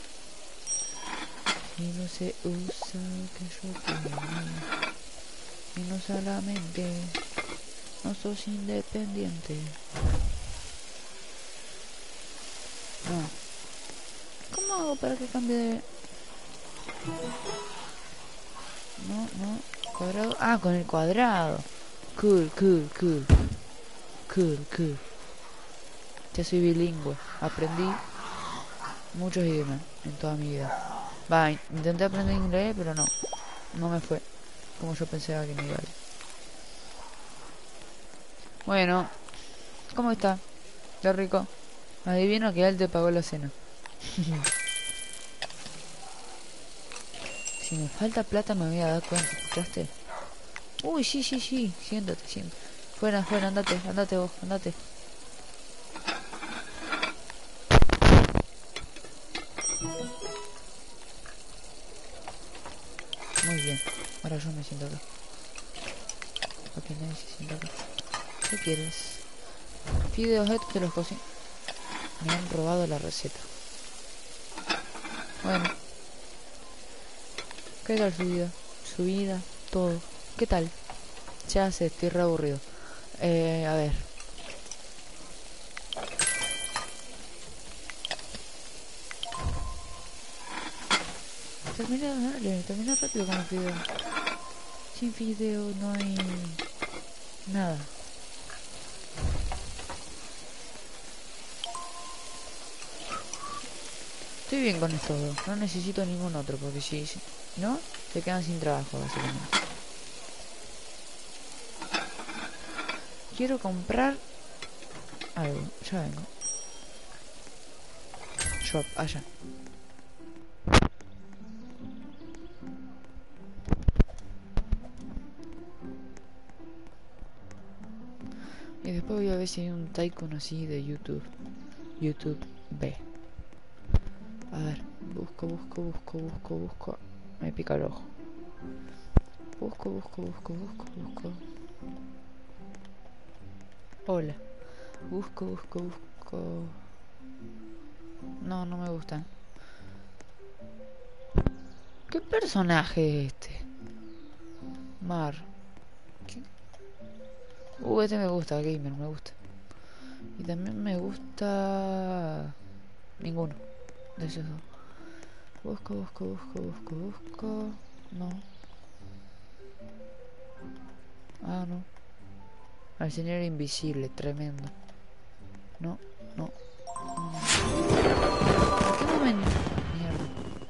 Si no se usa, que yo tengo. Si no usa la mente, no sos independiente. No. ¿Cómo hago para que cambie de...? No, no. Cuadrado. Ah, con el cuadrado. Cool, cool, cool. Cool, cool. Ya soy bilingüe. Aprendí muchos idiomas en toda mi vida. Va, intenté aprender inglés, pero no. No me fue como yo pensaba que me iba a ir. Bueno, ¿cómo está? Qué rico. Adivino que él te pagó la cena. Si me falta plata me voy a dar cuenta, ¿escuchaste? Uy, sí, sí, sí. Siéntate, siéntate. Fuera, fuera, andate, andate vos, andate. Muy bien. Ahora yo me siento acá. Para que nadie se sienta acá. ¿Qué quieres? Fideos estos te los cocino. Me han robado la receta. Bueno. ¿Qué tal su vida? Su vida, todo. ¿Qué tal? Ya sé, estoy re aburrido. Eh, a ver. Termina, dale, termina rápido con los fideos. Sin fideo no hay nada. Estoy bien con estos dos. No necesito ningún otro porque si no, se quedan sin trabajo básicamente. Quiero comprar algo. Ya vengo. Shop, allá. Y después voy a ver si hay un Tycoon así de YouTube. YouTube B. A ver, busco, busco, busco, busco, busco. Me pica el ojo. Busco, busco, busco, busco, busco. Hola. Busco, busco, busco. No, no me gusta. ¿Qué personaje es este? Mar. ¿Qué? Uh, este me gusta, gamer, me gusta. Y también me gusta... Ninguno de esos dos. Busco, busco, busco, busco, busco. No. Ah, no. Al señor invisible, tremendo. No, no. ¿Por qué no me... Mierda.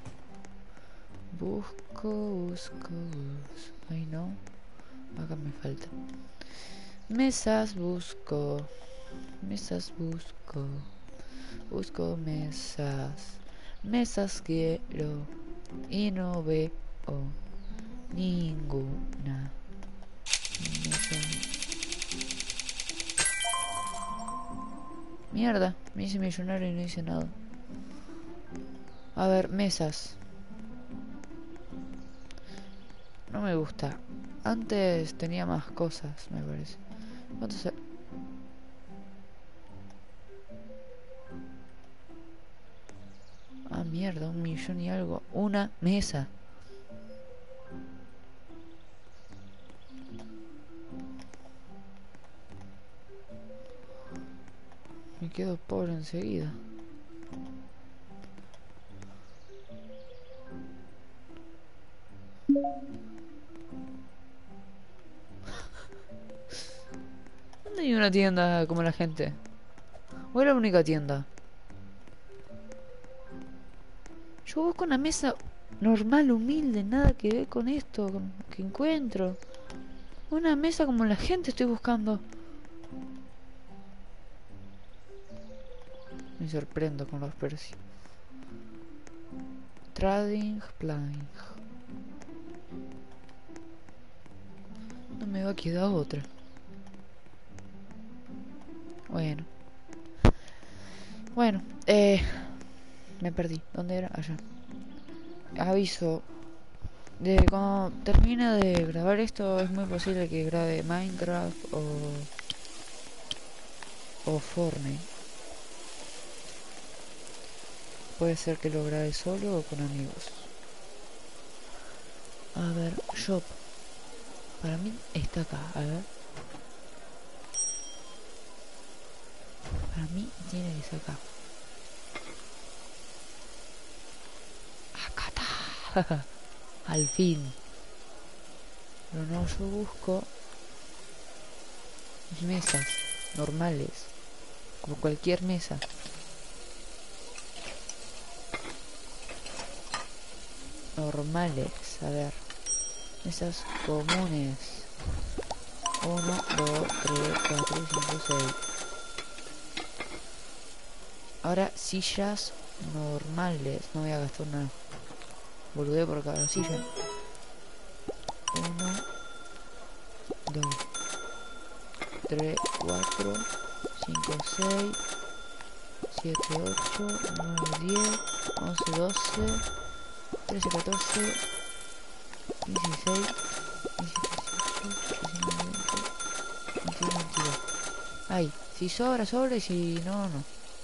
Busco, busco, busco. Ay, no. Acá me falta. Mesas busco. Mesas busco. Busco mesas. Mesas quiero. Y no veo ninguna mesa. Mierda, me hice millonario y no hice nada. A ver, mesas. No me gusta. Antes tenía más cosas, me parece. ¿Cuántos? Ah, mierda, un millón y algo. Una mesa. Me quedo pobre enseguida. ¿Dónde hay una tienda como la gente? ¿O es la única tienda? Yo busco una mesa normal, humilde, nada que ver con esto con- que encuentro. Una mesa como la gente estoy buscando. Me sorprendo con los precios. Trading Planning. No me va a quedar otra. Bueno. Bueno, eh... me perdí. ¿Dónde era? Allá. Aviso. De cuando termine de grabar esto, es muy posible que grabe Minecraft o... o Fortnite. Puede ser que lo grabe solo o con amigos. A ver, shop. Para mí está acá, a ver. Para mí tiene que ser acá. Acá está. Al fin. Pero no, yo busco mesas normales. Como cualquier mesa. Normales, a ver. Mesas comunes. Uno, dos, tres, cuatro, cinco, seis. Ahora sillas normales. No voy a gastar una boludez por cada silla. Uno, dos, tres, cuatro, cinco, seis, siete, ocho, nueve, diez, once, doce, trece, catorce, dieciséis, diecisiete, diecinueve, veinte, veintiuno, veintidós. Ay, si sobra, sobra, y si no, no.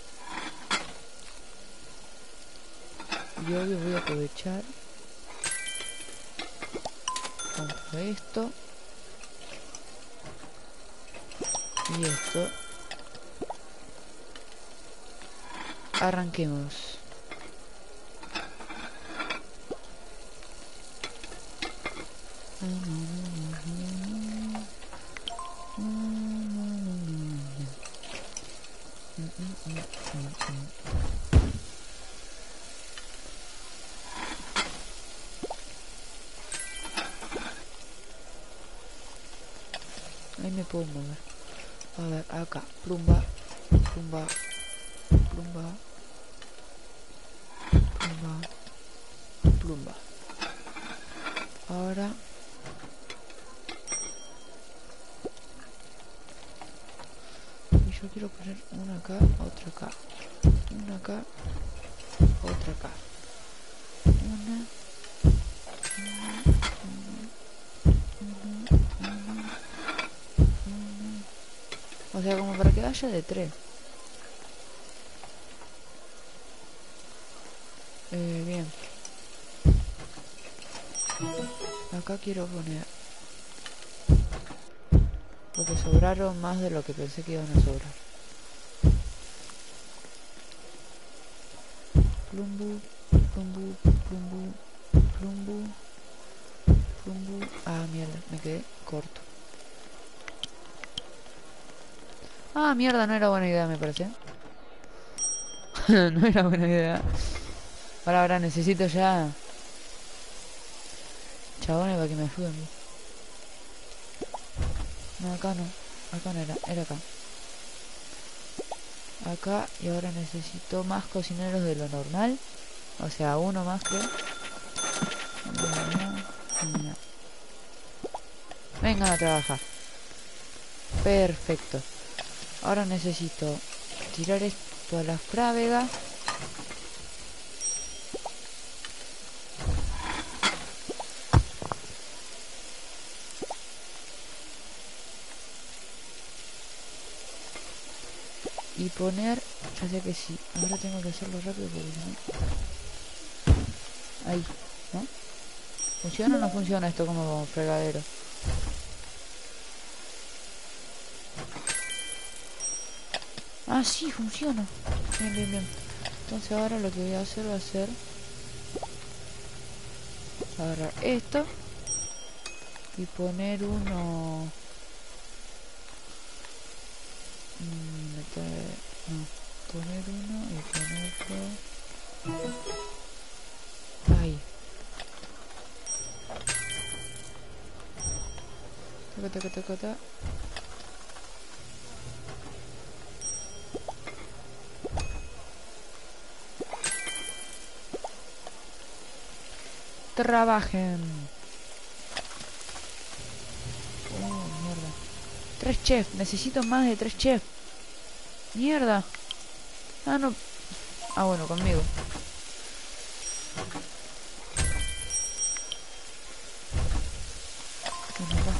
Y obvio voy a aprovechar. Compro esto. Y esto. Arranquemos. Ahí me puedo mover. A ver, acá. Plumba. Plumba. Plumba. Plumba. Plumba. Ahora. Y yo quiero poner una acá, otra acá. Una acá. Otra acá. Una. O sea, como para que vaya de tres. Eh, bien. Acá quiero poner... porque sobraron más de lo que pensé que iban a sobrar. Plumbu, plumbu, plumbu, plumbu, plumbu. Ah, mierda, me quedé corto. Ah, mierda, no era buena idea, me parece. No era buena idea. Ahora, ahora necesito ya... chabones para que me ayuden. No, acá no. Acá no era, era acá. Acá, y ahora necesito más cocineros de lo normal. O sea, uno más, creo. Vengan a trabajar. Perfecto. Ahora necesito tirar esto a la frávega. Y poner... ya sé que sí. Ahora tengo que hacerlo rápido porque si no... ahí, ¿no? ¿Funciona o no funciona esto como fregadero? Ah, sí, funciona. Bien, bien, bien. Entonces ahora lo que voy a hacer va a ser agarrar esto y poner uno. Mm, meter, no, poner uno y ponerlo ahí. Taca, taca, taca, taca. Trabajen. Oh, mierda. Tres chefs. Necesito más de tres chefs. Mierda. Ah, no. Ah, bueno, conmigo. Bueno, acá.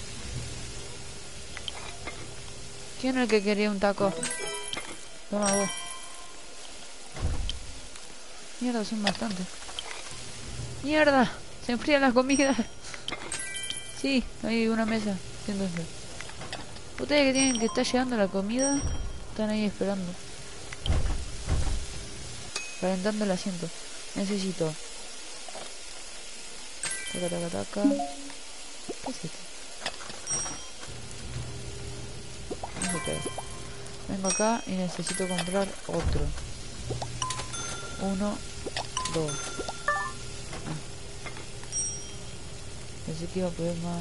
¿Quién es el que quería un taco? Toma vos. Mierda, son bastantes. Mierda. Se enfría la comida. Sí, hay una mesa. Siéntense. Ustedes que tienen que estar llegando la comida, están ahí esperando. Calentando el asiento. Necesito. Taca, taca, taca. ¿Qué es esto? No sé qué es. Vengo acá y necesito comprar otro. Uno, dos. Ah. Pensé que iba a poder más.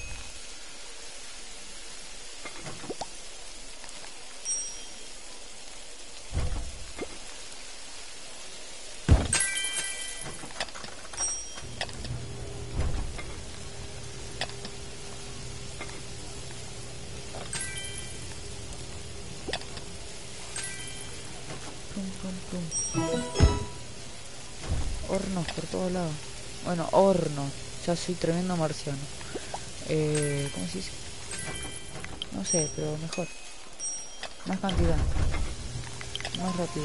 Pum, pum, pum. Hornos por todos lados. Bueno, hornos. Ya soy tremendo marciano. Eh, ¿Cómo se dice? No sé, pero mejor. Más cantidad. Más rápido.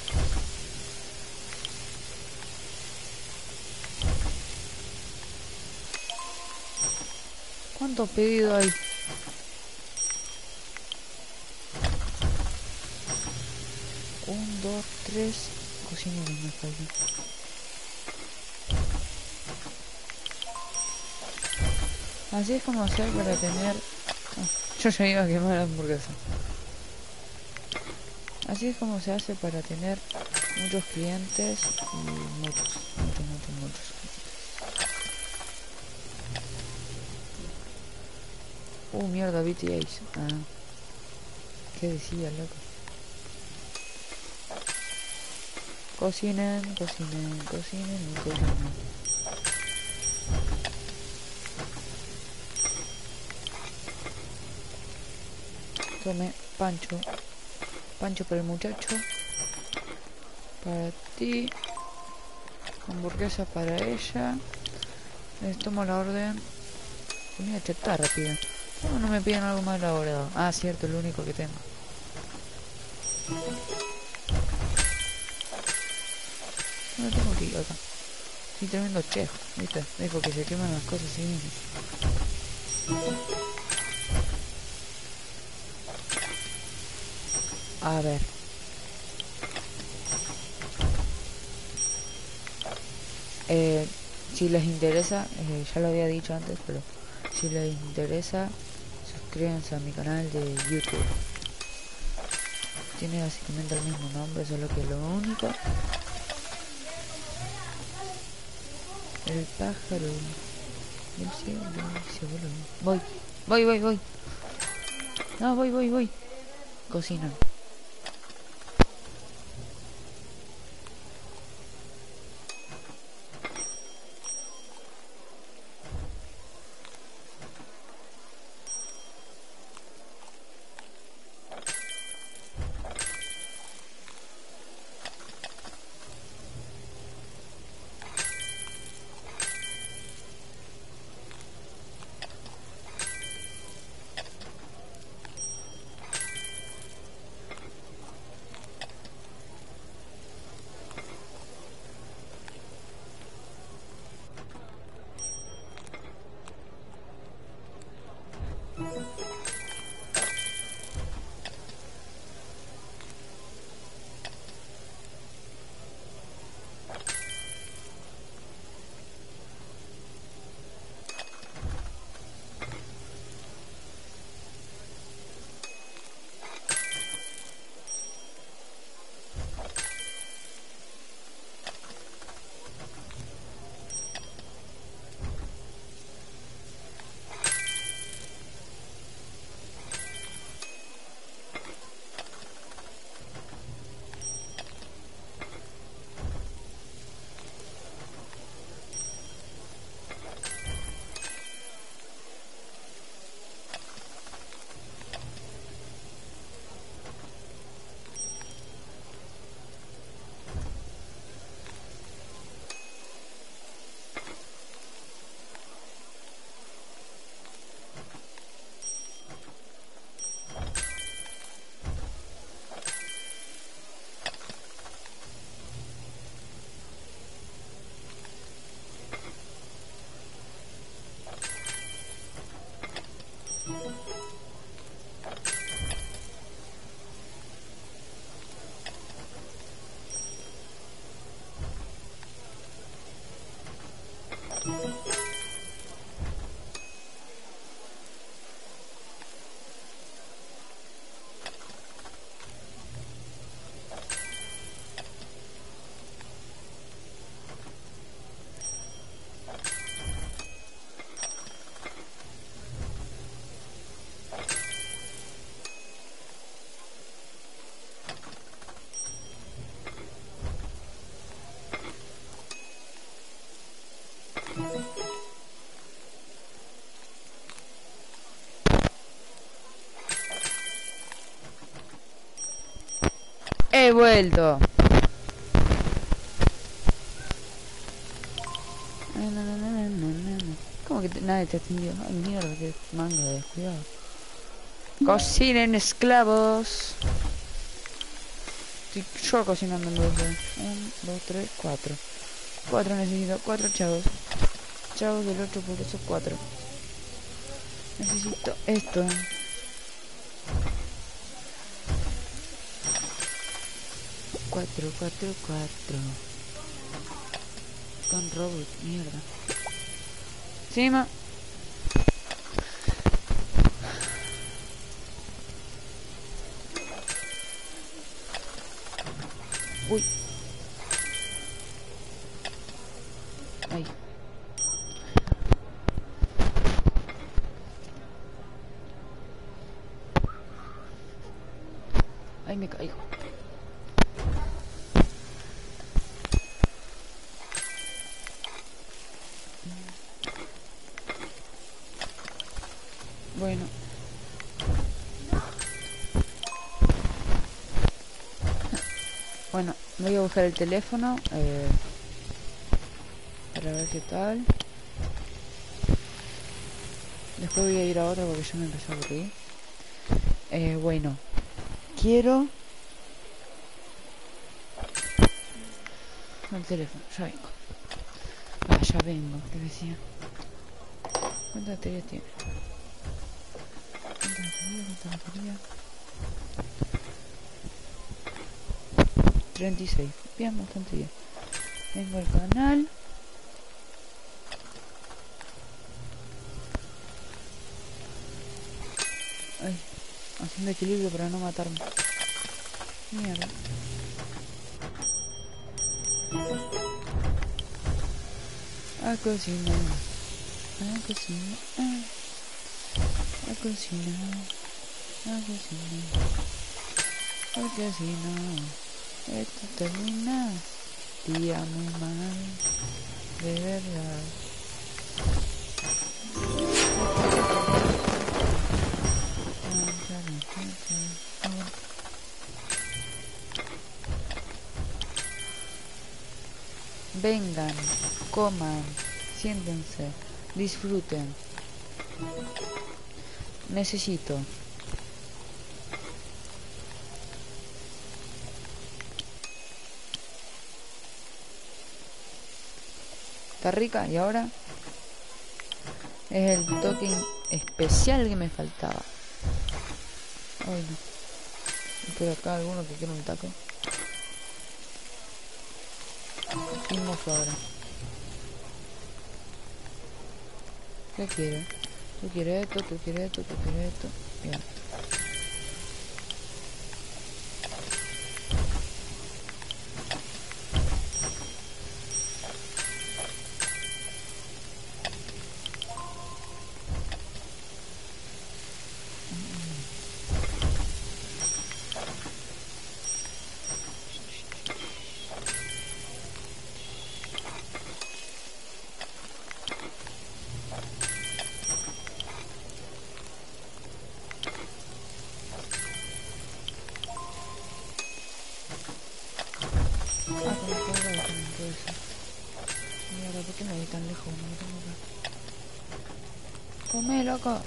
¿Cuántos pedidos hay? Un, dos, tres. Cocineros me faltan. Así es como hacer para tener... Ah, yo ya iba a quemar la hamburguesa. Así es como se hace para tener muchos clientes y muchos, muchos, muchos, muchos. Uh, mierda, B T Ace. Ah, ¿qué decía, loco? Cocinen, cocinen, cocinen y cocinen. Tome, Pancho. Pancho para el muchacho. Para ti. Hamburguesa para ella. Les tomo la orden. Comida chatarra, piden. ¿Cómo no me piden algo más elaborado? Ah, cierto, es lo único que tengo. No tengo que ir acá. Estoy tremendo chef, ¿viste? Dejo que se queman las cosas así mismo. A ver. Eh, si les interesa, eh, ya lo había dicho antes, pero si les interesa, suscríbanse a mi canal de YouTube. Tiene básicamente el mismo nombre, solo que lo único... El pájaro... El cielo, se vuelve. Voy, voy, voy, voy. No, voy, voy, voy. Cocinan. He vuelto. ¿Cómo que te, nadie te atendió? Ay, mierda, que manga de descuidado. Cocinen, esclavos. Estoy yo cocinando en vez de... uno, dos, tres, cuatro. Cuatro necesito, cuatro chavos. Chavos del ocho por eso cuatro. Necesito esto. Cuatro, cuatro, cuatro. Con robot, mierda. Encima. Uy. Ahí. Ahí me caigo. Bueno. Bueno, voy a buscar el teléfono eh, para ver qué tal. Después voy a ir a otro porque ya me empezó a aburrir. Eh, bueno, quiero... El teléfono, ya vengo. Ah, ya vengo, te decía. ¿Cuántas baterías tiene? ¿Cuántas baterías? ¿Cuántas baterías? treinta y seis. Bien, bastante bien. Vengo al canal. Ay, haciendo equilibrio para no matarme. Mierda. A cocinar. A cocinar. A cocinar. A cocinar. Porque si no, esto termina día muy mal. De verdad. Vengan, coman, siéntense, disfruten. Necesito está rica y ahora es el toque especial que me faltaba. Ay no. Y por acá alguno que quiere un taco. Y mozo ahora. ¿Qué quiere? Tú quieres esto, tú quieres esto, tú quieres esto. Bien. Mierda, ¿por qué me voy tan lejos? No me tengo que... ¡Come, loco!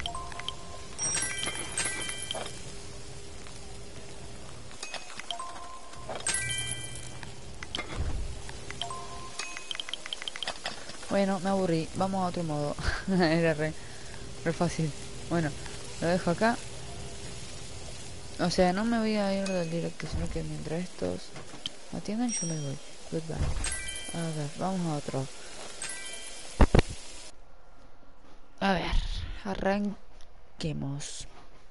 Bueno, me aburrí. Vamos a otro modo. Era re, re fácil. Bueno, lo dejo acá. O sea, no me voy a ir del directo, sino que mientras estos atiendan yo me voy. Goodbye. A ver, vamos a otro. A ver, arranquemos.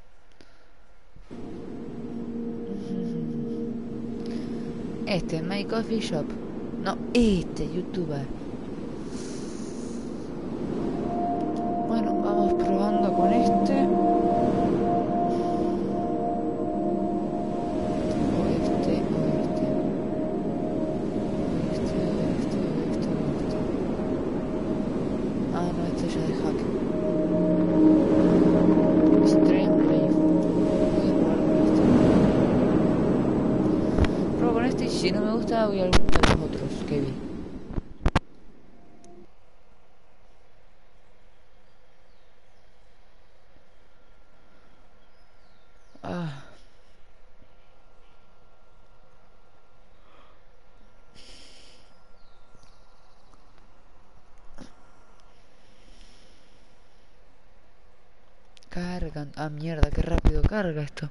Este, My Coffee Shop. No, este, youtuber. Bueno, vamos probando con este. O este, o este. O este, o este, o este, o este. Ah, no, este ya de hack. Stream Live. Voy a probar con este. Pruebo con este y si no me gusta voy a alguno de los otros que vi. Ah. Cargan. Ah, mierda, qué rápido carga esto.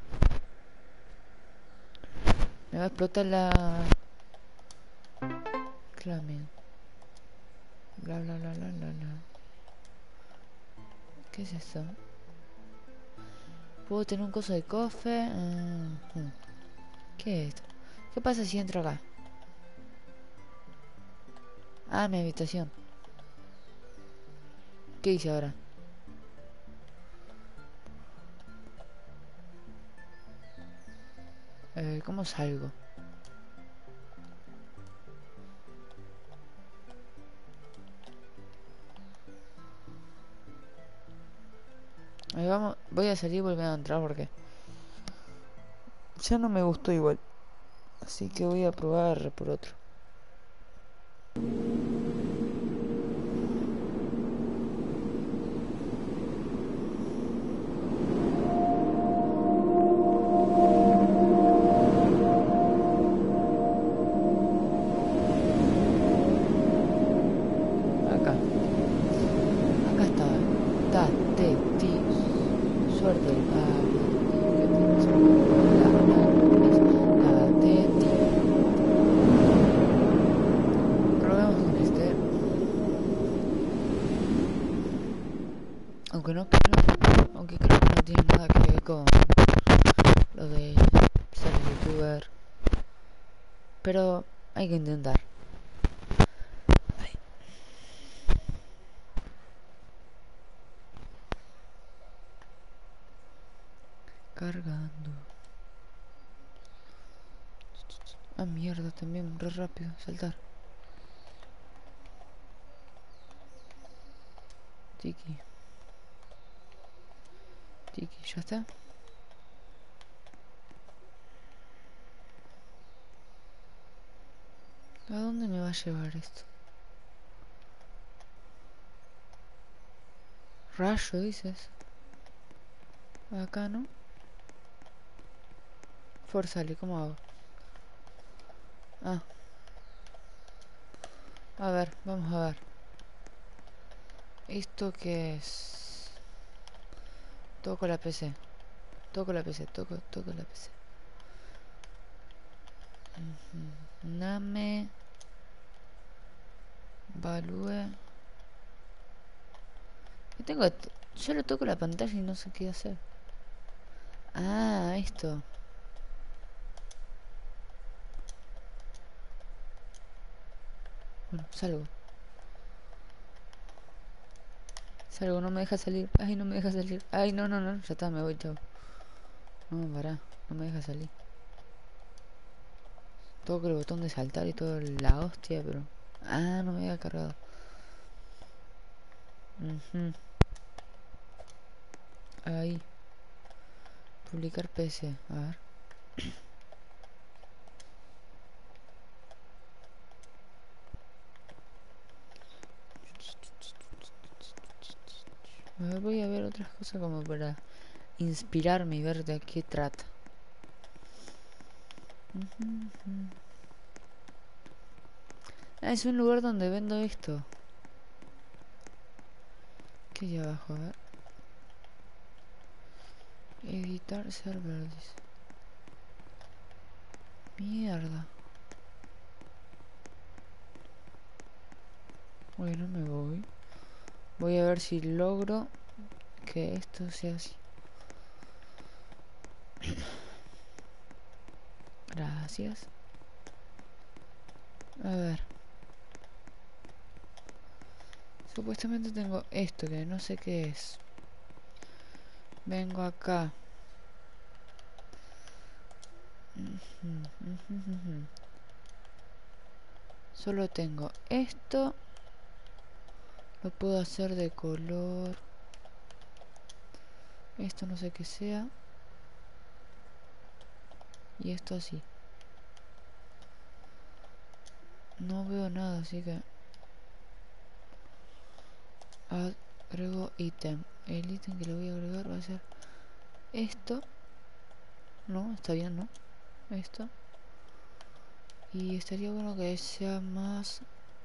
Me va a explotar la... Clamen. Bla bla bla bla bla bla. ¿Qué es esto? ¿Puedo tener un coso de cofre? Uh -huh. ¿Qué es esto? ¿Qué pasa si entro acá? Ah, mi habitación. ¿Qué hice ahora? Eh, ¿cómo salgo? Ahí vamos. Voy a salir y volver a entrar porque ya no me gustó igual. Así que voy a probar por otro. Acá. Acá está. Ta, te, ti. Suerte. Ah, aunque no creo, aunque creo que no tiene nada que ver con lo de ser youtuber, pero hay que intentar. Ay. Cargando. Ah, mierda, también re rápido, saltar. Tiki. Tiki, ya está. ¿A dónde me va a llevar esto? Rayo, dices. Acá, ¿no? Forzale, ¿cómo hago? Ah. A ver, vamos a ver. ¿Esto qué es? Toco la P C. Toco la P C, toco, toco la P C. Uh-huh. Name. Value. Yo tengo... Yo le toco la pantalla y no sé qué hacer. Ah, esto. Bueno, salgo. Salgo, no me deja salir. Ay, no me deja salir. Ay, no, no, no. Ya está, me voy, chao. No, pará. No me deja salir. Toco el botón de saltar y todo la hostia, pero... Ah, no me había cargado. Uh-huh. Ahí. Publicar P C. A ver. A ver, voy a ver otras cosas como para inspirarme y ver de qué trata. Uh-huh. Ah, es un lugar donde vendo esto. ¿Qué hay abajo? A ver. Editar server, dice. Mierda. Bueno, me voy. Voy a ver si logro que esto sea así. Gracias. A ver. Supuestamente tengo esto que no sé qué es. Vengo acá. Solo tengo esto. Lo puedo hacer de color. Esto no sé qué sea. Y esto así. No veo nada, así que... agrego ítem. El ítem que le voy a agregar va a ser esto. No, está bien, ¿no? Esto. Y estaría bueno que sea más...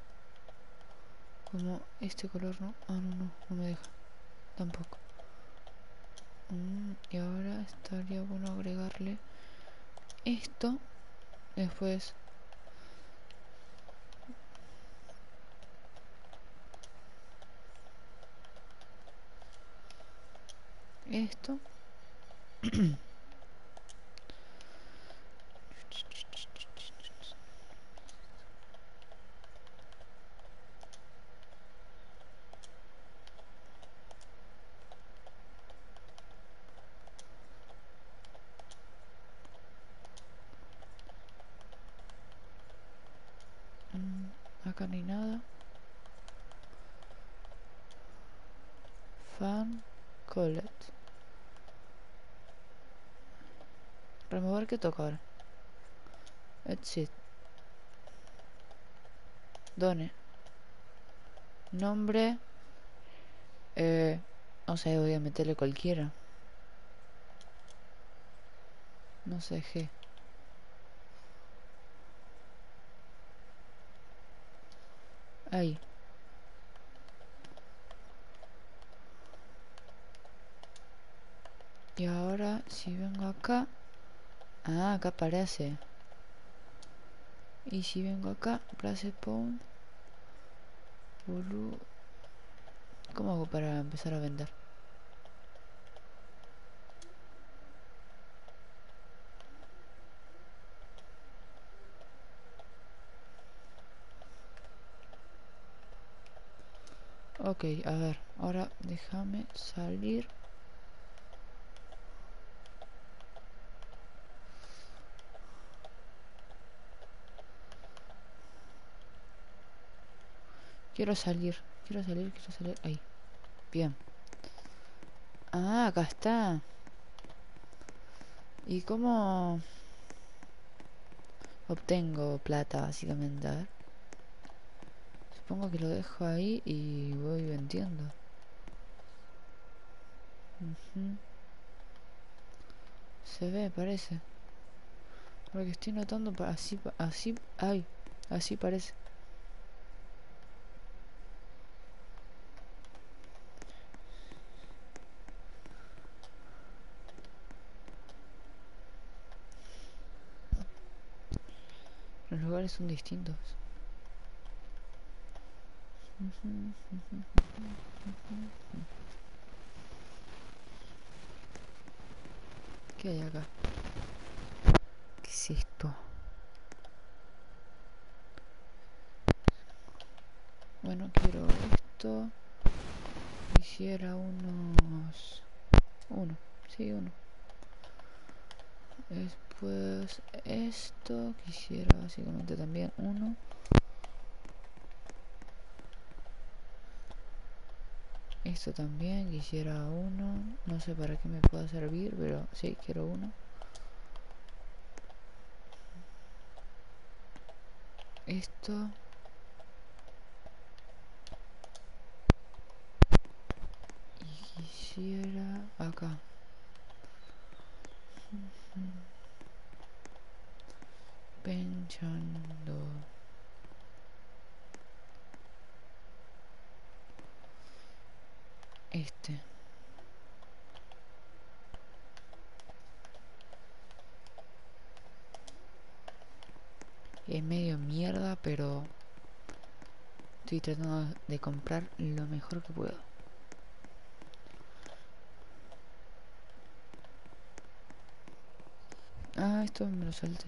como este color, ¿no? Ah, no, no, no me deja. Tampoco. Mm, y ahora estaría bueno agregarle esto. Después esto. Mm, acá no hay nada. Fan Collet. Remover, que toca ahora. Exit. Done. Nombre. Eh, no sé, voy a meterle cualquiera. No sé, G. Ahí. Y ahora, si vengo acá... Ah, acá aparece. Y si vengo acá, Place Pound. Bolu... ¿Cómo hago para empezar a vender? Ok, a ver. Ahora déjame salir. Quiero salir. Quiero salir, quiero salir. Ahí. Bien. Ah, acá está. ¿Y cómo obtengo plata, básicamente? A ver. Supongo que lo dejo ahí y voy vendiendo. Uh-huh. Se ve, parece. Porque estoy notando, así, así, ay, así parece. Los lugares son distintos. ¿Qué hay acá? ¿Qué es esto? Bueno, quiero esto. Quisiera unos... Uno, sí, uno. Después esto. Quisiera básicamente también uno. Esto también, quisiera uno. No sé para qué me pueda servir, pero sí, quiero uno. Esto. Y quisiera acá. Pensando. Este. Es medio mierda, pero Estoy tratando de comprar lo mejor que puedo. Ah, esto me lo salté.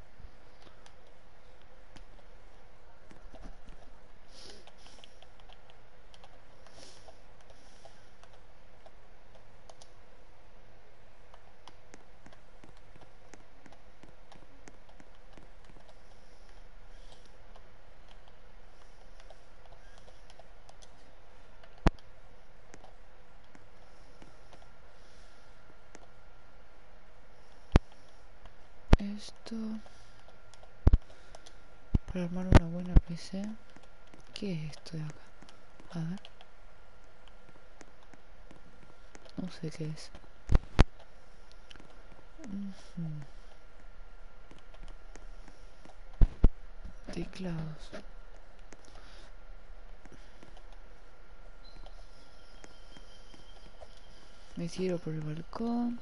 Esto para armar una buena P C. ¿Qué es esto de acá? A ver. No sé qué es. Uh-huh. Teclados. Me tiro por el balcón.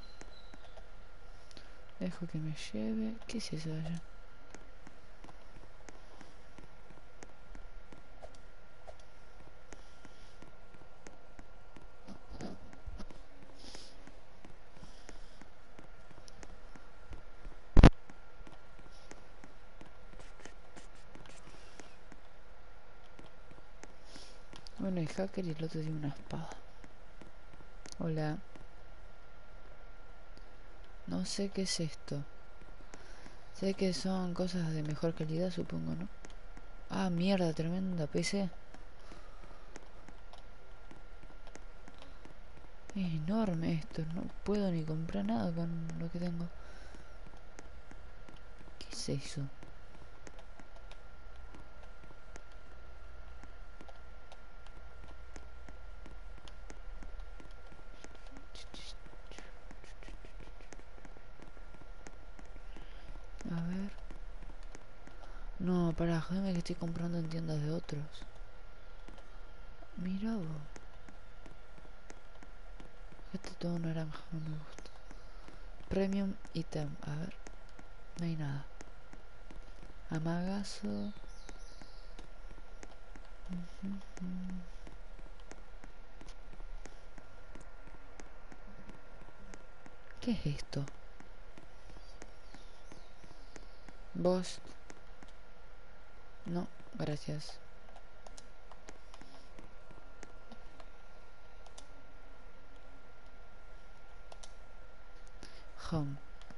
Dejo que me lleve. ¿Qué es eso de allá? Bueno, el hacker y el otro tiene una espada. Hola. No sé qué es esto. Sé que son cosas de mejor calidad, supongo, ¿no? Ah, mierda, tremenda P C. Es enorme esto, no puedo ni comprar nada con lo que tengo. ¿Qué es eso? A ver. No, para joderme que estoy comprando en tiendas de otros. Mira vos. Este todo naranja, no me gusta. Premium item, a ver. No hay nada. Amagazo. Uh-huh. ¿Qué es esto? Vos. No, gracias. Home.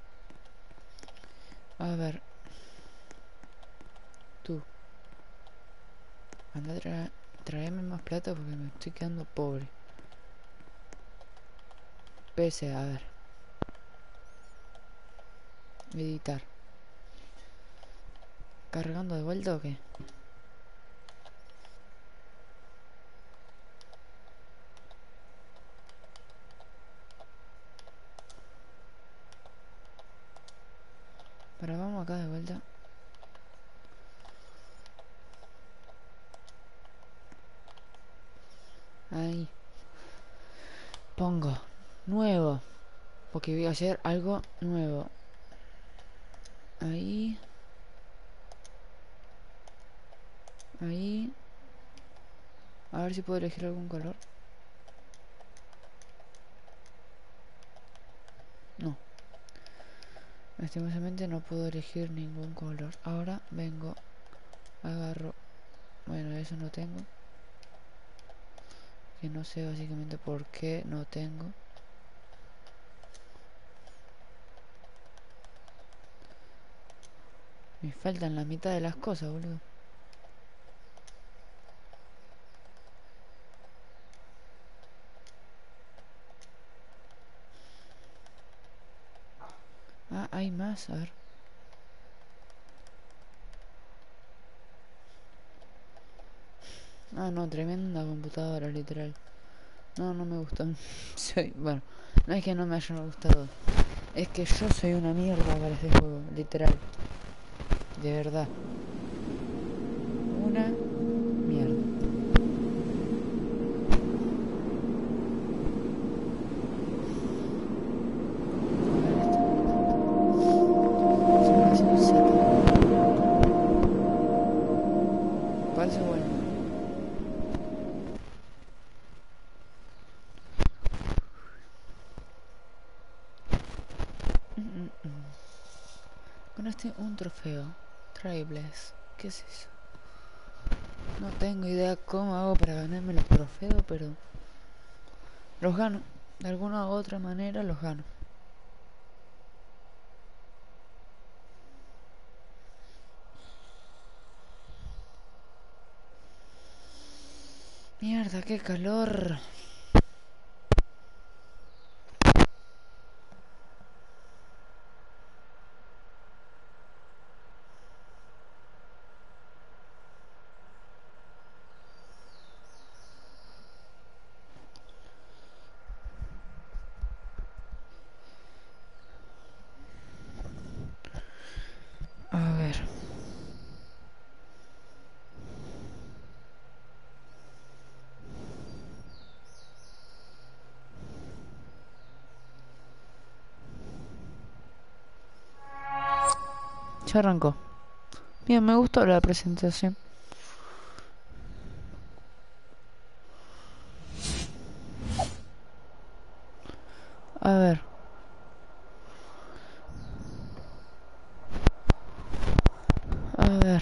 A ver. Tú. Anda a tra traerme más plata porque me estoy quedando pobre. P C, a ver. Editar. ¿Cargando de vuelta o qué? Para, vamos acá de vuelta. Ahí. Pongo. Nuevo. Porque voy a hacer algo nuevo. Ahí. Ahí. A ver si puedo elegir algún color. No. Lastimosamente no puedo elegir ningún color. Ahora vengo. Agarro. Bueno, eso no tengo. Que no sé básicamente por qué no tengo. Me faltan la mitad de las cosas, boludo. Ah, hay más, a ver. Ah, no, tremenda computadora, literal. No, no me gustó. Soy, bueno, no es que no me haya gustado. Es que yo soy una mierda para este juego, literal. De verdad. Una mierda. Simulación Z. Parece bueno. Ganaste un trofeo. Trailblaze. ¿Qué es eso? No tengo idea cómo hago para ganarme los trofeos, pero los gano. De alguna u otra manera los gano. Mierda, qué calor. A ver. Ya arrancó. Bien, me gustó la presentación. A ver. A ver.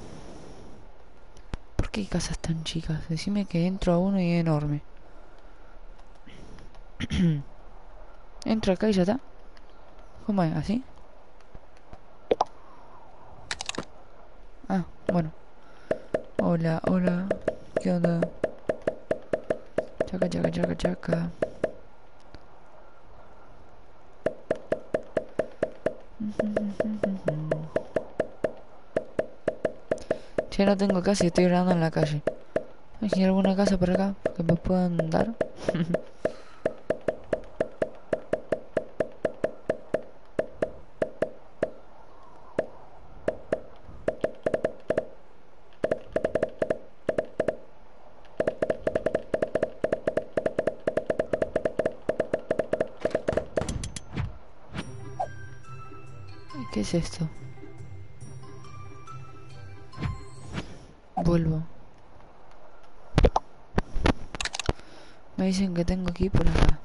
¿Por qué hay casas tan chicas? Decime que entro a uno y es enorme. Entro acá y ya está. ¿Cómo es? ¿Así? Ah, bueno. Hola, hola. ¿Qué onda? Chaca, chaca, chaca, chaca. Che, no tengo casa y estoy grabando en la calle. ¿Hay alguna casa por acá que me puedan dar? ¿Qué es esto? Vuelvo. Me dicen que tengo que ir por acá.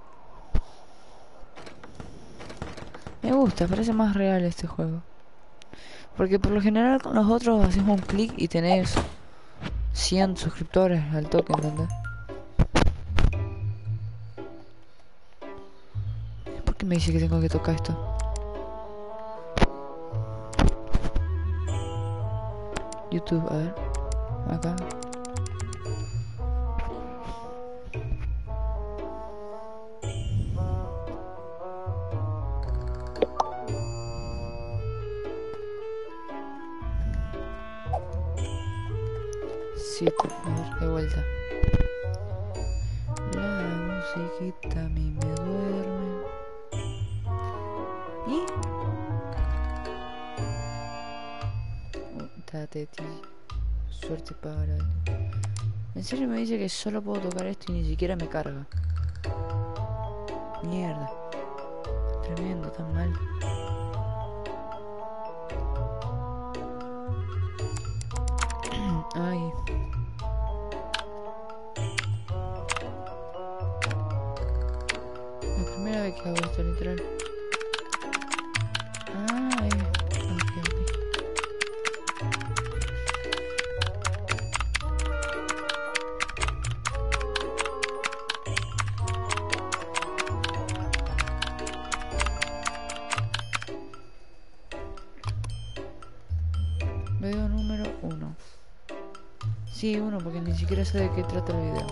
Me gusta, parece más real este juego. Porque por lo general con los otros haces un clic y tenés cien suscriptores al toque, ¿entendés? ¿Por qué me dice que tengo que tocar esto? YouTube, a ver. Acá. Sí, a ver, de vuelta. La musiquita a mí me duerme. ¿Y? Oh, date, ti. Suerte para ti. En serio me dice que solo puedo tocar esto y ni siquiera me carga. Mierda. Tremendo, tan mal. Ay. La primera vez que hago esto, literal. Ah, eh. Ok, ok. Video número uno. Sí, uno, porque ni siquiera sé de qué trata el video.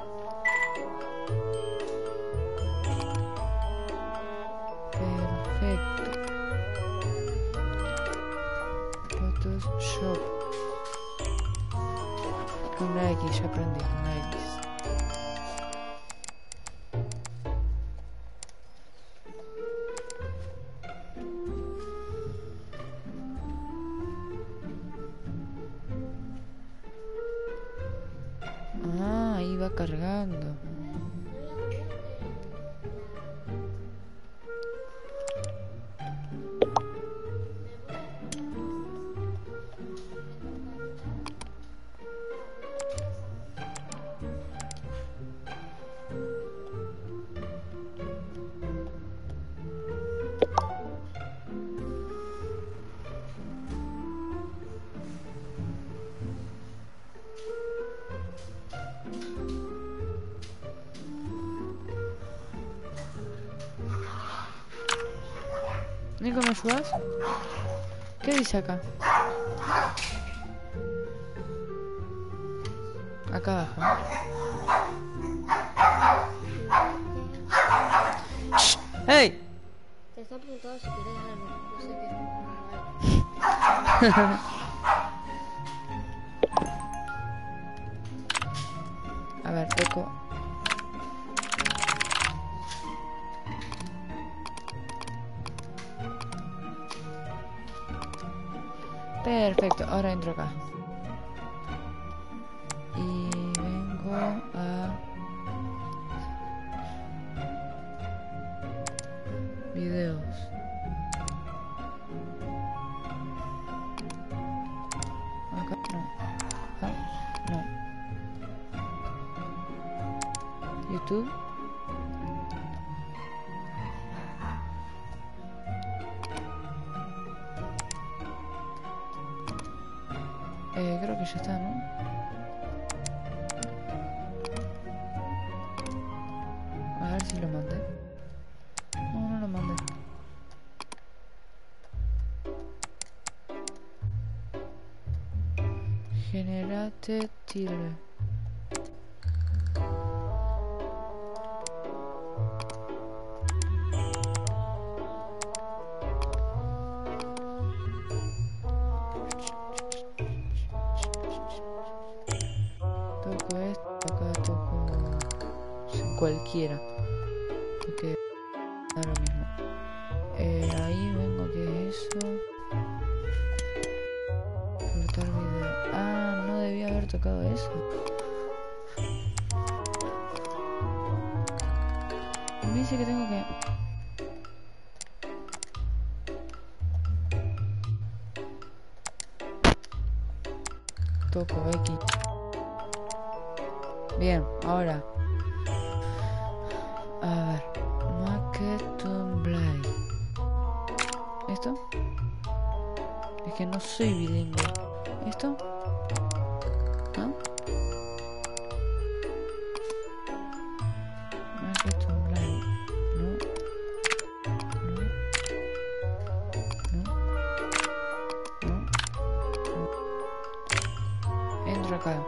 Perfecto. Photoshop. Con la X, ya aprendí, con la X. Ah, ahí va cargando. Nico, ¿me ayudas? ¿Qué dice acá? Acá abajo, ¿no? ¡Hey! Te está preguntando si querés algo. Yo sé que es normal. A ver, toco. Perfecto, ahora entro acá. Y vengo a... videos. Acá no. Acá no. YouTube. Eh, creo que ya está, ¿no? A ver si lo mandé. No, no lo mandé. Generate tilde. Toco esto, acá toco cualquiera. Porque da lo mismo. Eh, ahí vengo, ¿qué es eso? Cortar video. Ah, no debía haber tocado eso. Me dice que tengo que... Toco X. Bien, ahora. A ver. Maquetune Blade. ¿Esto? Es que no soy bilingüe. ¿Esto? ¿No? Maquetune Blade. No. No. No. No. Entro acá.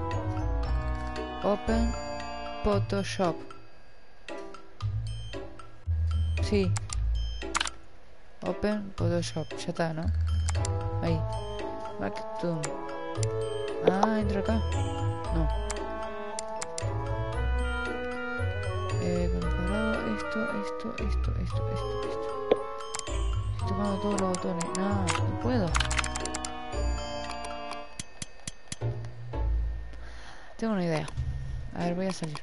Open Photoshop. Sí. Open Photoshop. Ya está, ¿no? Ahí. Maquetune. Ah, entro acá. No. Eh, comparado esto, esto, esto, esto, esto, esto. Estoy tocando todos los botones. No, no puedo. Tengo una idea. A ver, voy a salir.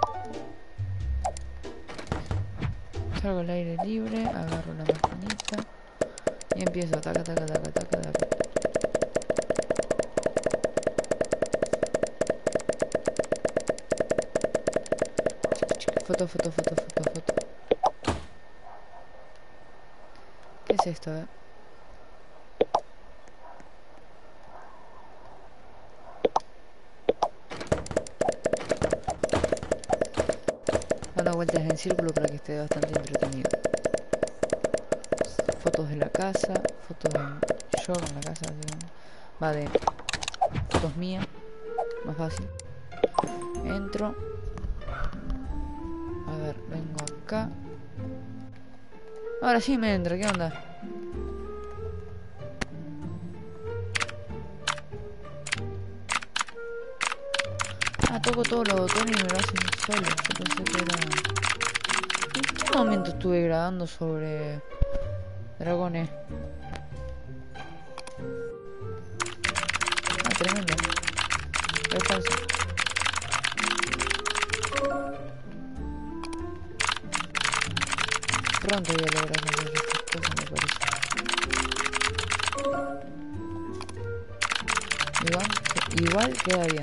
Salgo al aire libre, agarro la maquinita y empiezo. Taca, taca, taca, taca, taca. Foto, foto, foto, foto, foto. ¿Qué es esto, eh? Dando vueltas en círculo para que esté bastante entretenido. Fotos de la casa, fotos de yo en la casa. Va de fotos mías, más fácil. Entro. A ver, vengo acá. Ahora sí me entra, ¿qué onda? Ah, toco todos los botones y me lo hacen solo. Yo pensé que era... ¿En qué momento estuve grabando sobre dragones? Ah, tremendo. Es falso. Pronto voy a lograr hacer estas cosas, me parece. Igual, igual queda bien.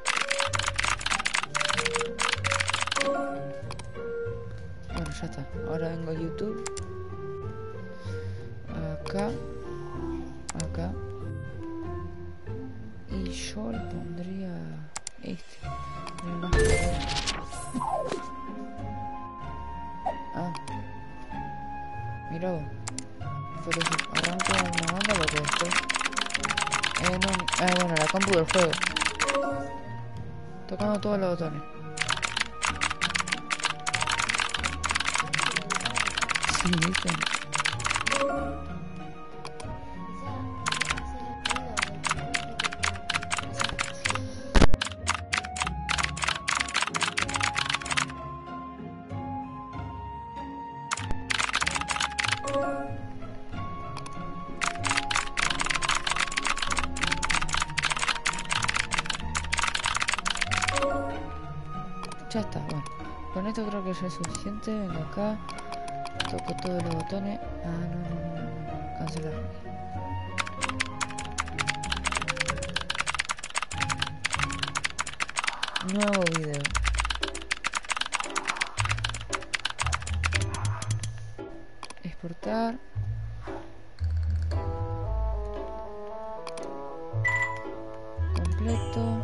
Bueno, ya está. Ahora vengo a YouTube. Acá. Acá. Y yo le pondría este. El más pequeño. Ah. Mirá vos. Pero sí, arranco una banda porque después... Eh, no, ah, bueno, la compu del juego. Tocando todos los botones. Sí, ¿viste? Ya está, bueno. Con esto creo que ya es suficiente. Vengo acá. Toco todos los botones. Ah, no, no, no, no, no. Cancelar. Nuevo video. Exportar. Completo.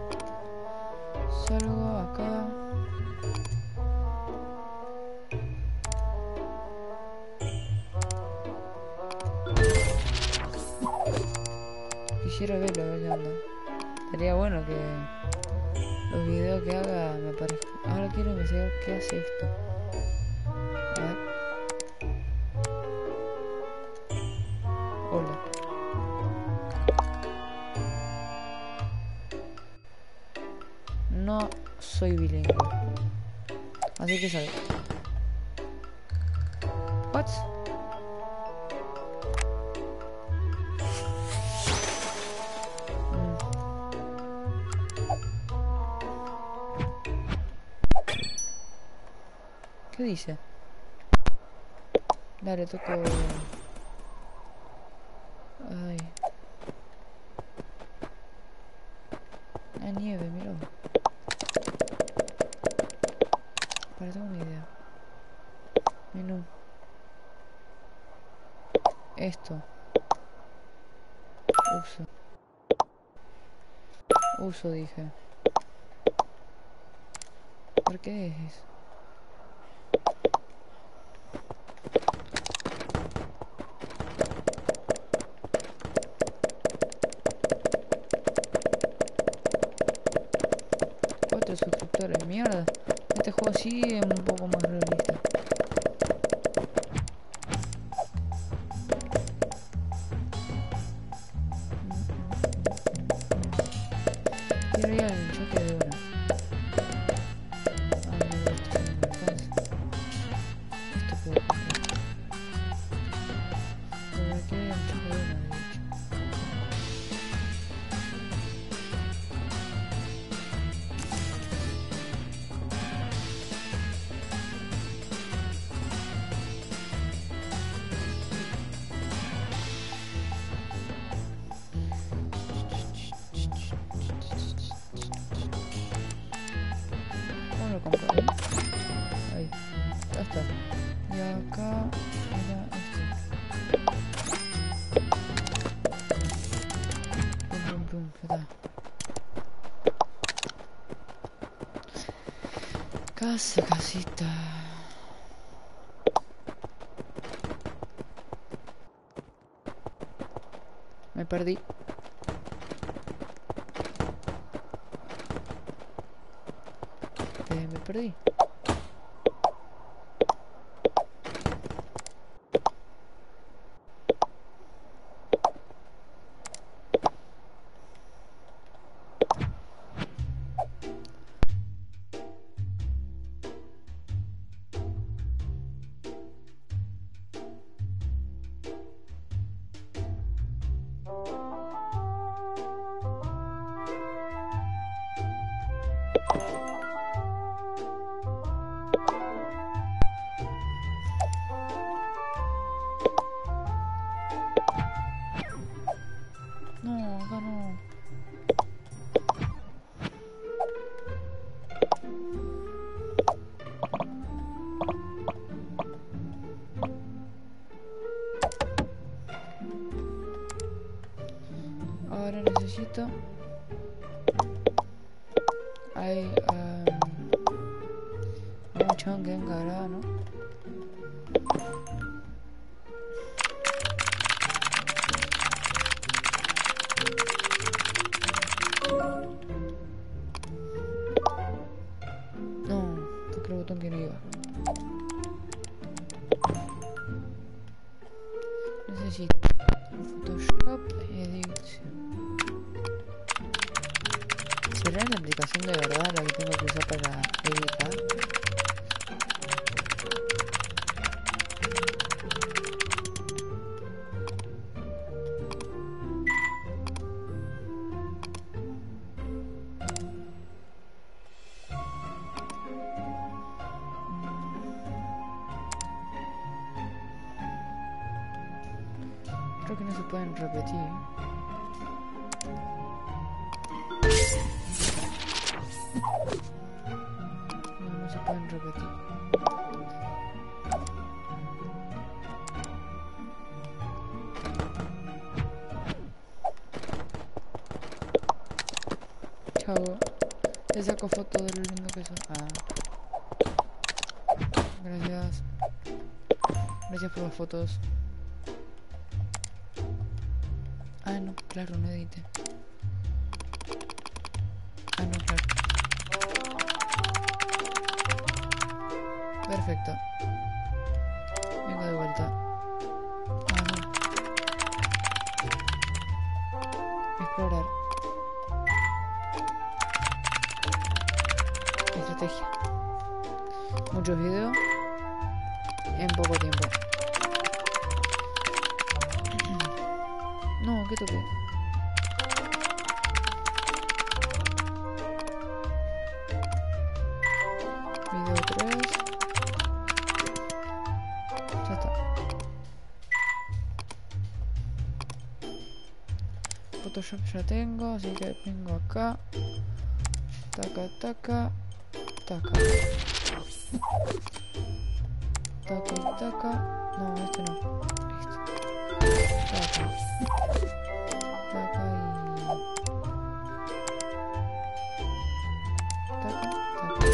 Salgo acá. Quisiera verlo, a ver qué onda. Estaría bueno que los videos que haga me parezcan. Ahora quiero investigar qué hace esto. A ver. Hola. No soy bilingüe. Así que salgo. What? ¿Qué dice? Dale, toco... Ay. La nieve, mira. Para, tengo una idea. Menú. Esto. Uso. Uso, dije. ¿Por qué es eso? Cuatro suscriptores, mierda. Este juego sí es un poco más realista. Quiero ir al choque de una. Ah, no, esto no me alcanza. Esto puedo comprar. Pero aquí hay un choque de una, de hecho. ¿Cómo lo compro? ¿Eh? Ahí. Ya está. Y acá era este. Pum, pum, pum. Ya está. Casa, casita. Me perdí. Eh, me perdí. No, acá no. Ahora necesito... Hay... Um... un chabón que venga acá, ¿no? otro botón que no iba. Necesito Photoshop Edition. ¿Será la aplicación de verdad la que tengo que usar para editar? Creo que no se pueden repetir. No, no se pueden repetir. Chao. Le saco foto de lo lindo que son. Ah. Gracias. Gracias por las fotos. Ah, no, claro, no edité. Ah, no, claro. Perfecto. Vengo de vuelta. Ah, no. Explorar. Estrategia. Muchos videos en poco tiempo. No, ¿qué toqué? Video tres. Ya está. Photoshop ya tengo, así que vengo acá. Taca, taca. Taca. Taca y taca. No, este no. Este. Taca. Taca y... Taca, taca.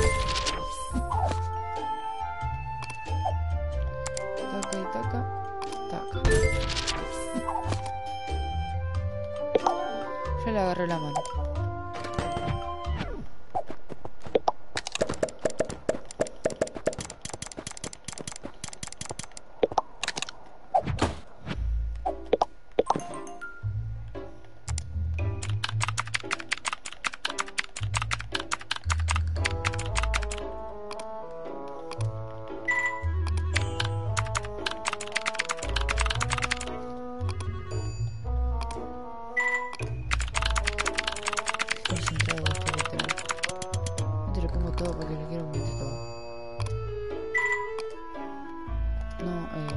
Taca y taca. Taca. Ya le agarré la mano. Todo porque le quiero meter todo. No, eh.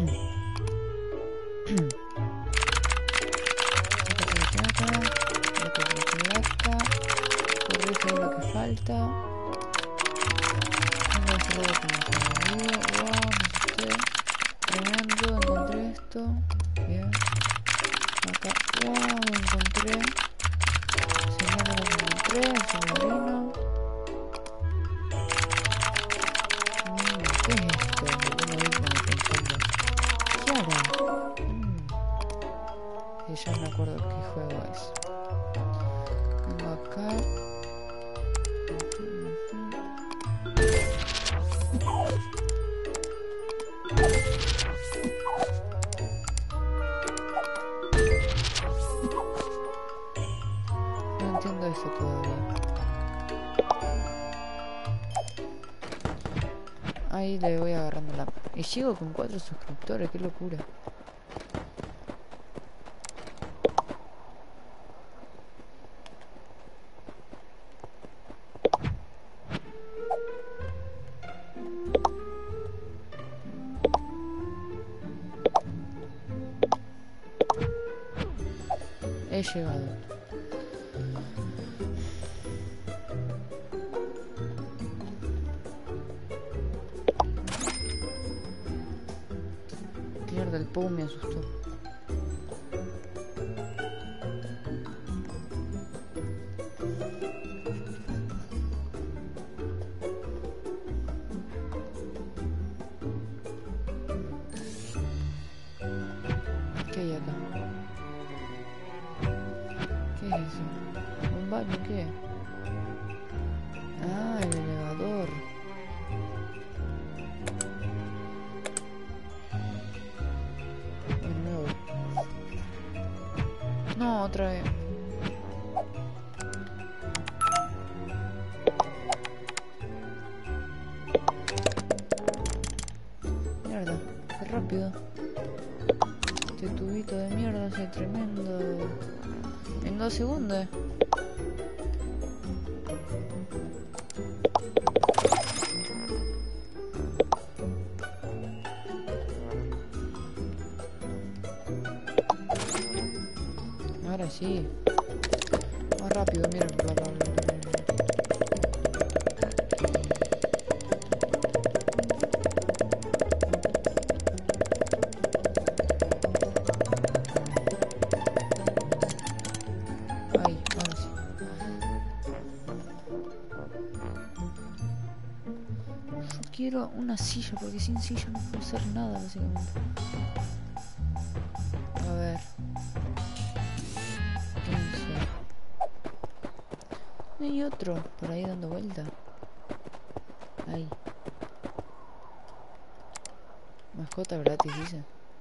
Saca la plata, la plata, corrige lo que falta. Tengo que hacer algo como sonido. Wow, me asusté. Tremendo, encontré esto. Bien. Acá, wow, encontré. Señor lo que encontré, el submarino. ¿Qué es esto? Me pongo ahí como pensando. ¿Qué hará? Mm. Y ya me acuerdo qué juego es. Vengo acá. No entiendo eso todavía. Ahí le voy agarrando la... Y sigo con cuatro suscriptores, qué locura. He llegado. Mierda, el Pou me asustó. ¿Qué hay acá? ¿Qué es eso? ¿Un baño? ¿Qué? Ah, el elevador. dos segundos. Ahora sí. Más rápido, miren. Bla, bla, bla, bla, bla. Ahí, ahora sí. Yo quiero una silla, porque sin silla no puedo hacer nada, básicamente. A ver. quince. No hay otro por ahí dando vuelta. Ahí. Mascota gratis, dice.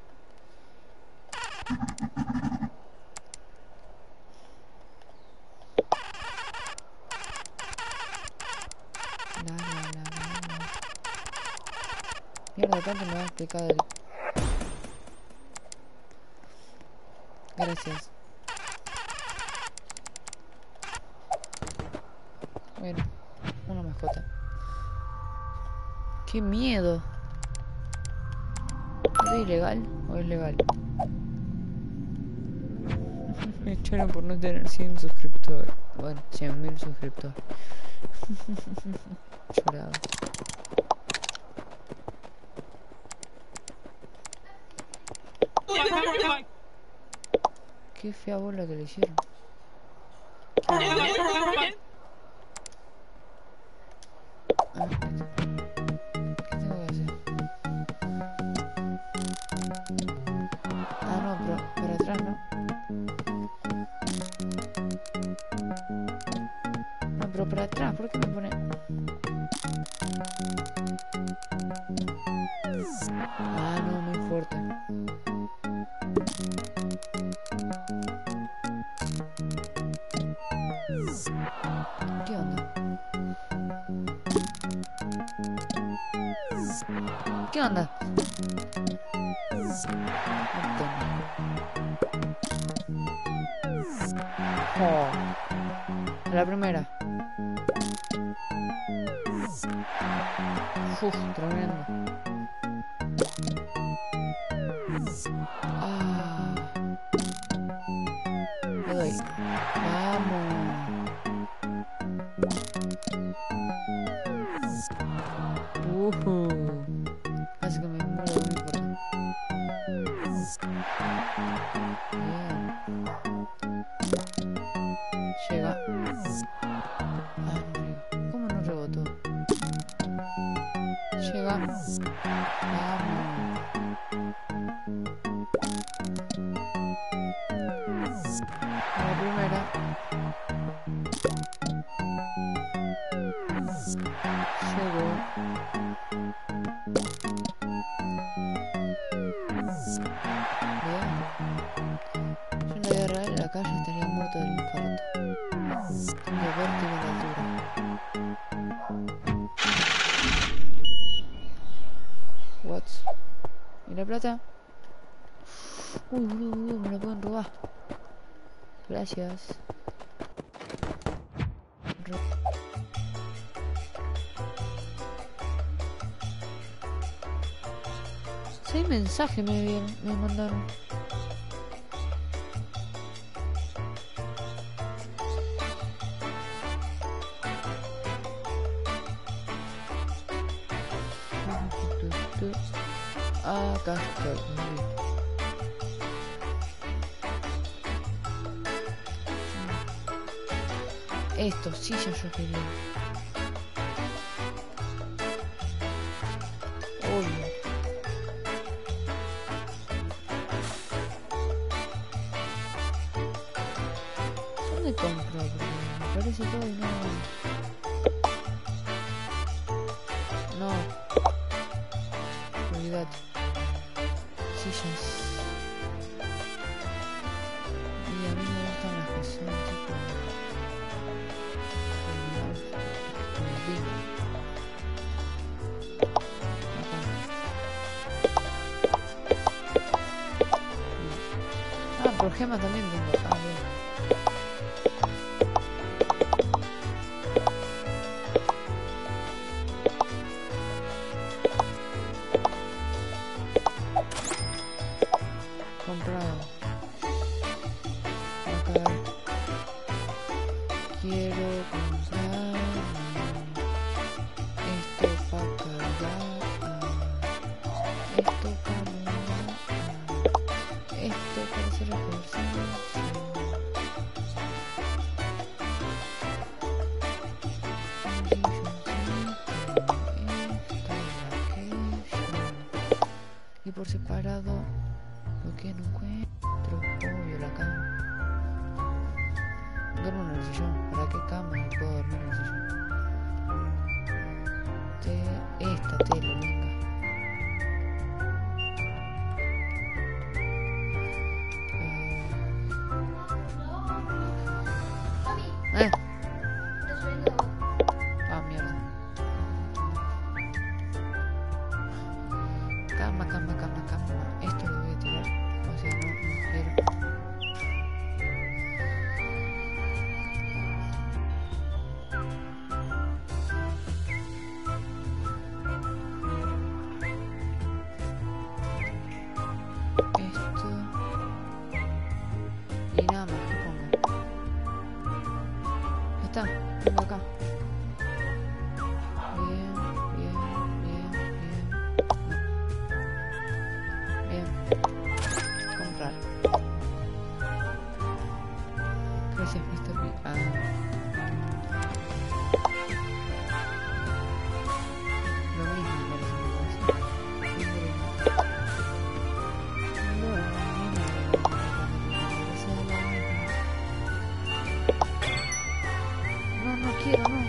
La, la, la, la, la. Mierda, tanto me va a explicar el... Gracias. Bueno, una mascota. ¡Qué miedo! ¿Es ilegal o es legal? Me echaron por no tener cien suscriptores. Bueno, cien mil suscriptores. Llorado. Qué fea bola que le hicieron. Ah, ¿qué tengo que hacer? Ah, no, pero para atrás, ¿no? No, pero para atrás, ¿por qué me pone...? Ah, no, muy fuerte. ¿Qué onda? ¿Qué onda? Oh, la primera. Uf, tremendo. Ah, le doy. Vamos. Uh, casi que me muero de muy fuerte. Bien. Llega. Ah, no llega. ¿Cómo no rebotó? Llega. Vamos. La primera. Llegó. Bien. Yo en la vida real en la calle estaría muerto del infarto. Tengo vértigo de altura. What? ¿Y la plata? Uy, boludo, boludo, me la pueden robar. Gracias. Ro Seis mensajes me, vieron, me mandaron. Acá estoy. Muy bien. Esto, sí, ya yo quería. Obvio. ¿Dónde compro? Porque me parece todo y no... No. Olvídate. Sillas. Y a mí me gustan las que son tipo... como vino. Acá. Ah, por gemas también tengo. Ah, bien. por separado lo que no encuentro. Obvio, la cama. Duermo en el sillón. ¿Para qué cama? No puedo dormir en el sillón. Te... Esta tele, venga. Eh. Ah, mierda. Cama, cama, cama, cama. Esto lo voy a tirar. O sea, no, no quiero. Esto. Y nada más, ¿qué pongo? Ya está, vengo acá. Bien, bien, bien, bien. No. Bien. Comprar. Gracias, mister B. Ah. Lo mismo me parece que pasa. No, no, no, no quiero, no.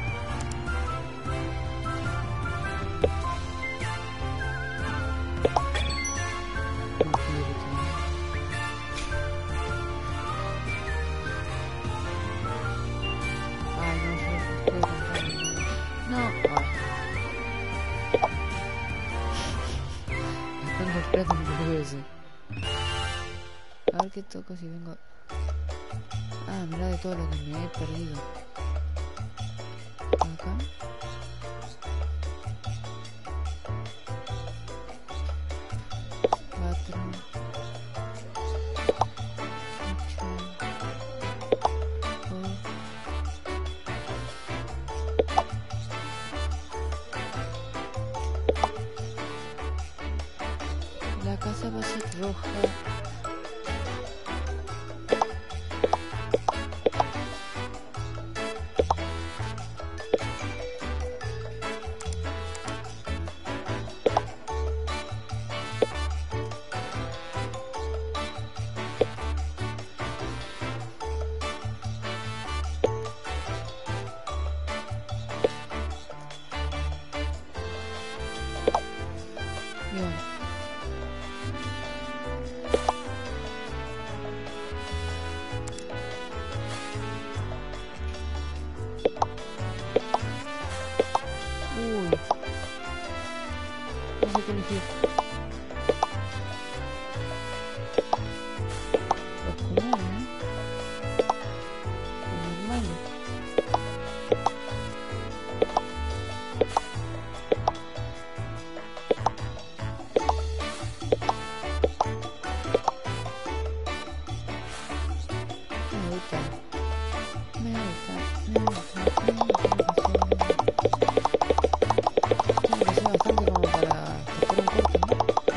A ver qué toco si vengo. Ah, mira de todo lo que me he perdido. Acá. Cuatro. Ocho. Dos. La casa va a ser roja. Bien. Uy. No sé qué elegir. Los comunes, ¿eh? Los normales. Me gusta. Me gusta. Me gusta. Me gusta. Tiene que ser bastante como para hacer un corto, ¿no?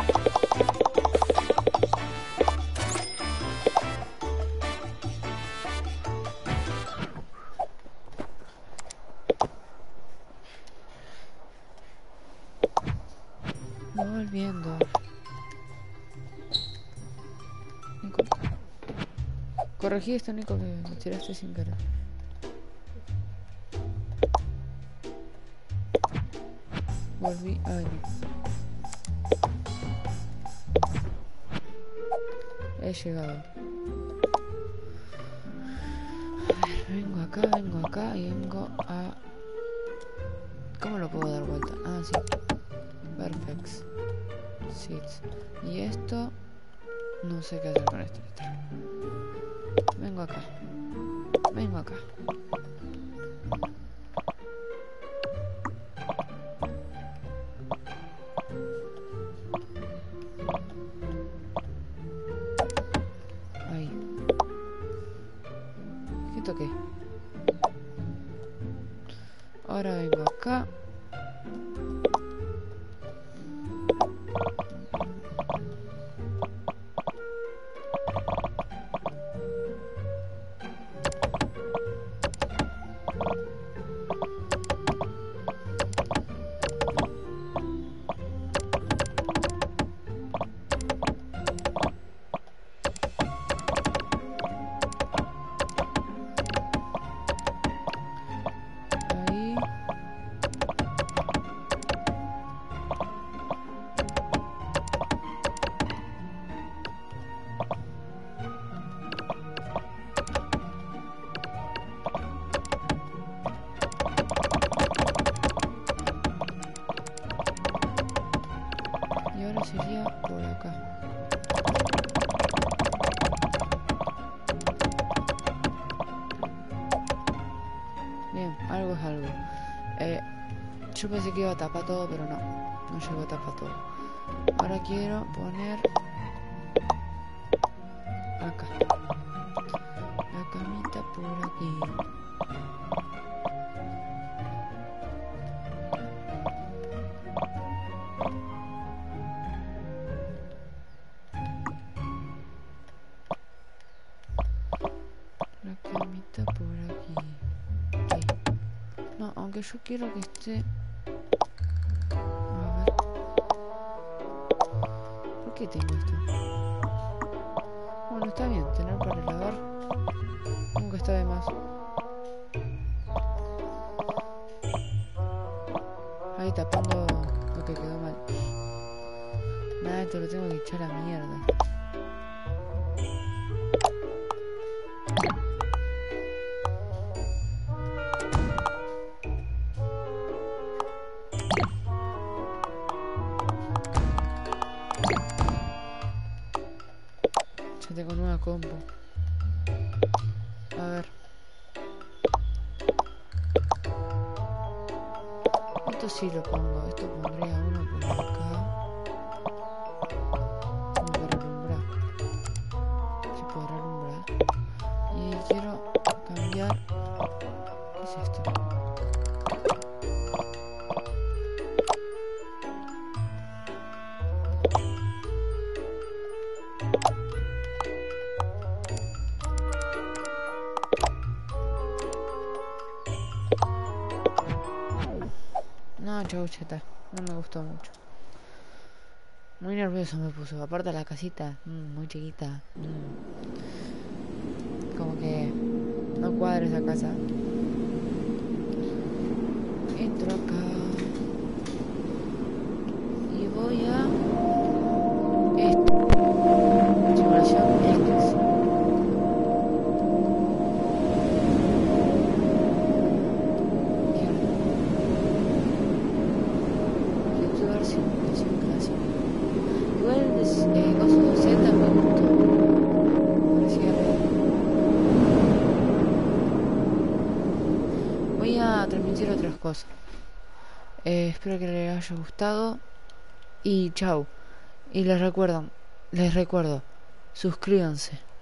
Volviendo. Nico. Corregí esto, Nico, que lo tiraste sin querer. Volví. Ay, no. He llegado. A ver, vengo acá, vengo acá y vengo a... ¿Cómo lo puedo dar vuelta? Ah, sí. Perfect. Seats. Y esto... No sé qué hacer con esto. Vengo acá. Vengo acá. Ahí. ¿Qué toqué? Ahora vengo acá. sería por acá. Bien, algo es algo. Eh, yo pensé que iba a tapar todo, pero no. No llegó a tapar todo. Ahora quiero poner acá la camita por aquí. La camita por aquí. Ahí. No, aunque yo quiero que esté. A ver. ¿Por qué tengo esto? Bueno, está bien, tener para lavar nunca está de más. Ahí tapando lo que quedó mal. Nada, esto lo tengo que echar a mierda. Ya tengo nueva combo. A ver. Esto sí lo pongo. Esto pondría uno por acá. Como para alumbrar. Si podrá alumbrar. Y quiero cambiar. ¿Qué es esto? No, chaucheta. No me gustó mucho. Muy nervioso me puso. Aparte la casita, mmm, muy chiquita. Mm. Como que no cuadra esa casa. Entro acá. Y voy a... Esto. Simulación X. Simulación clásica. Igual es eh, Gozo Z me gustó. Parecía real. Voy a transmitir otras cosas. Eh, espero que les haya gustado. Y chao. Y les recuerdo, les recuerdo, suscríbanse.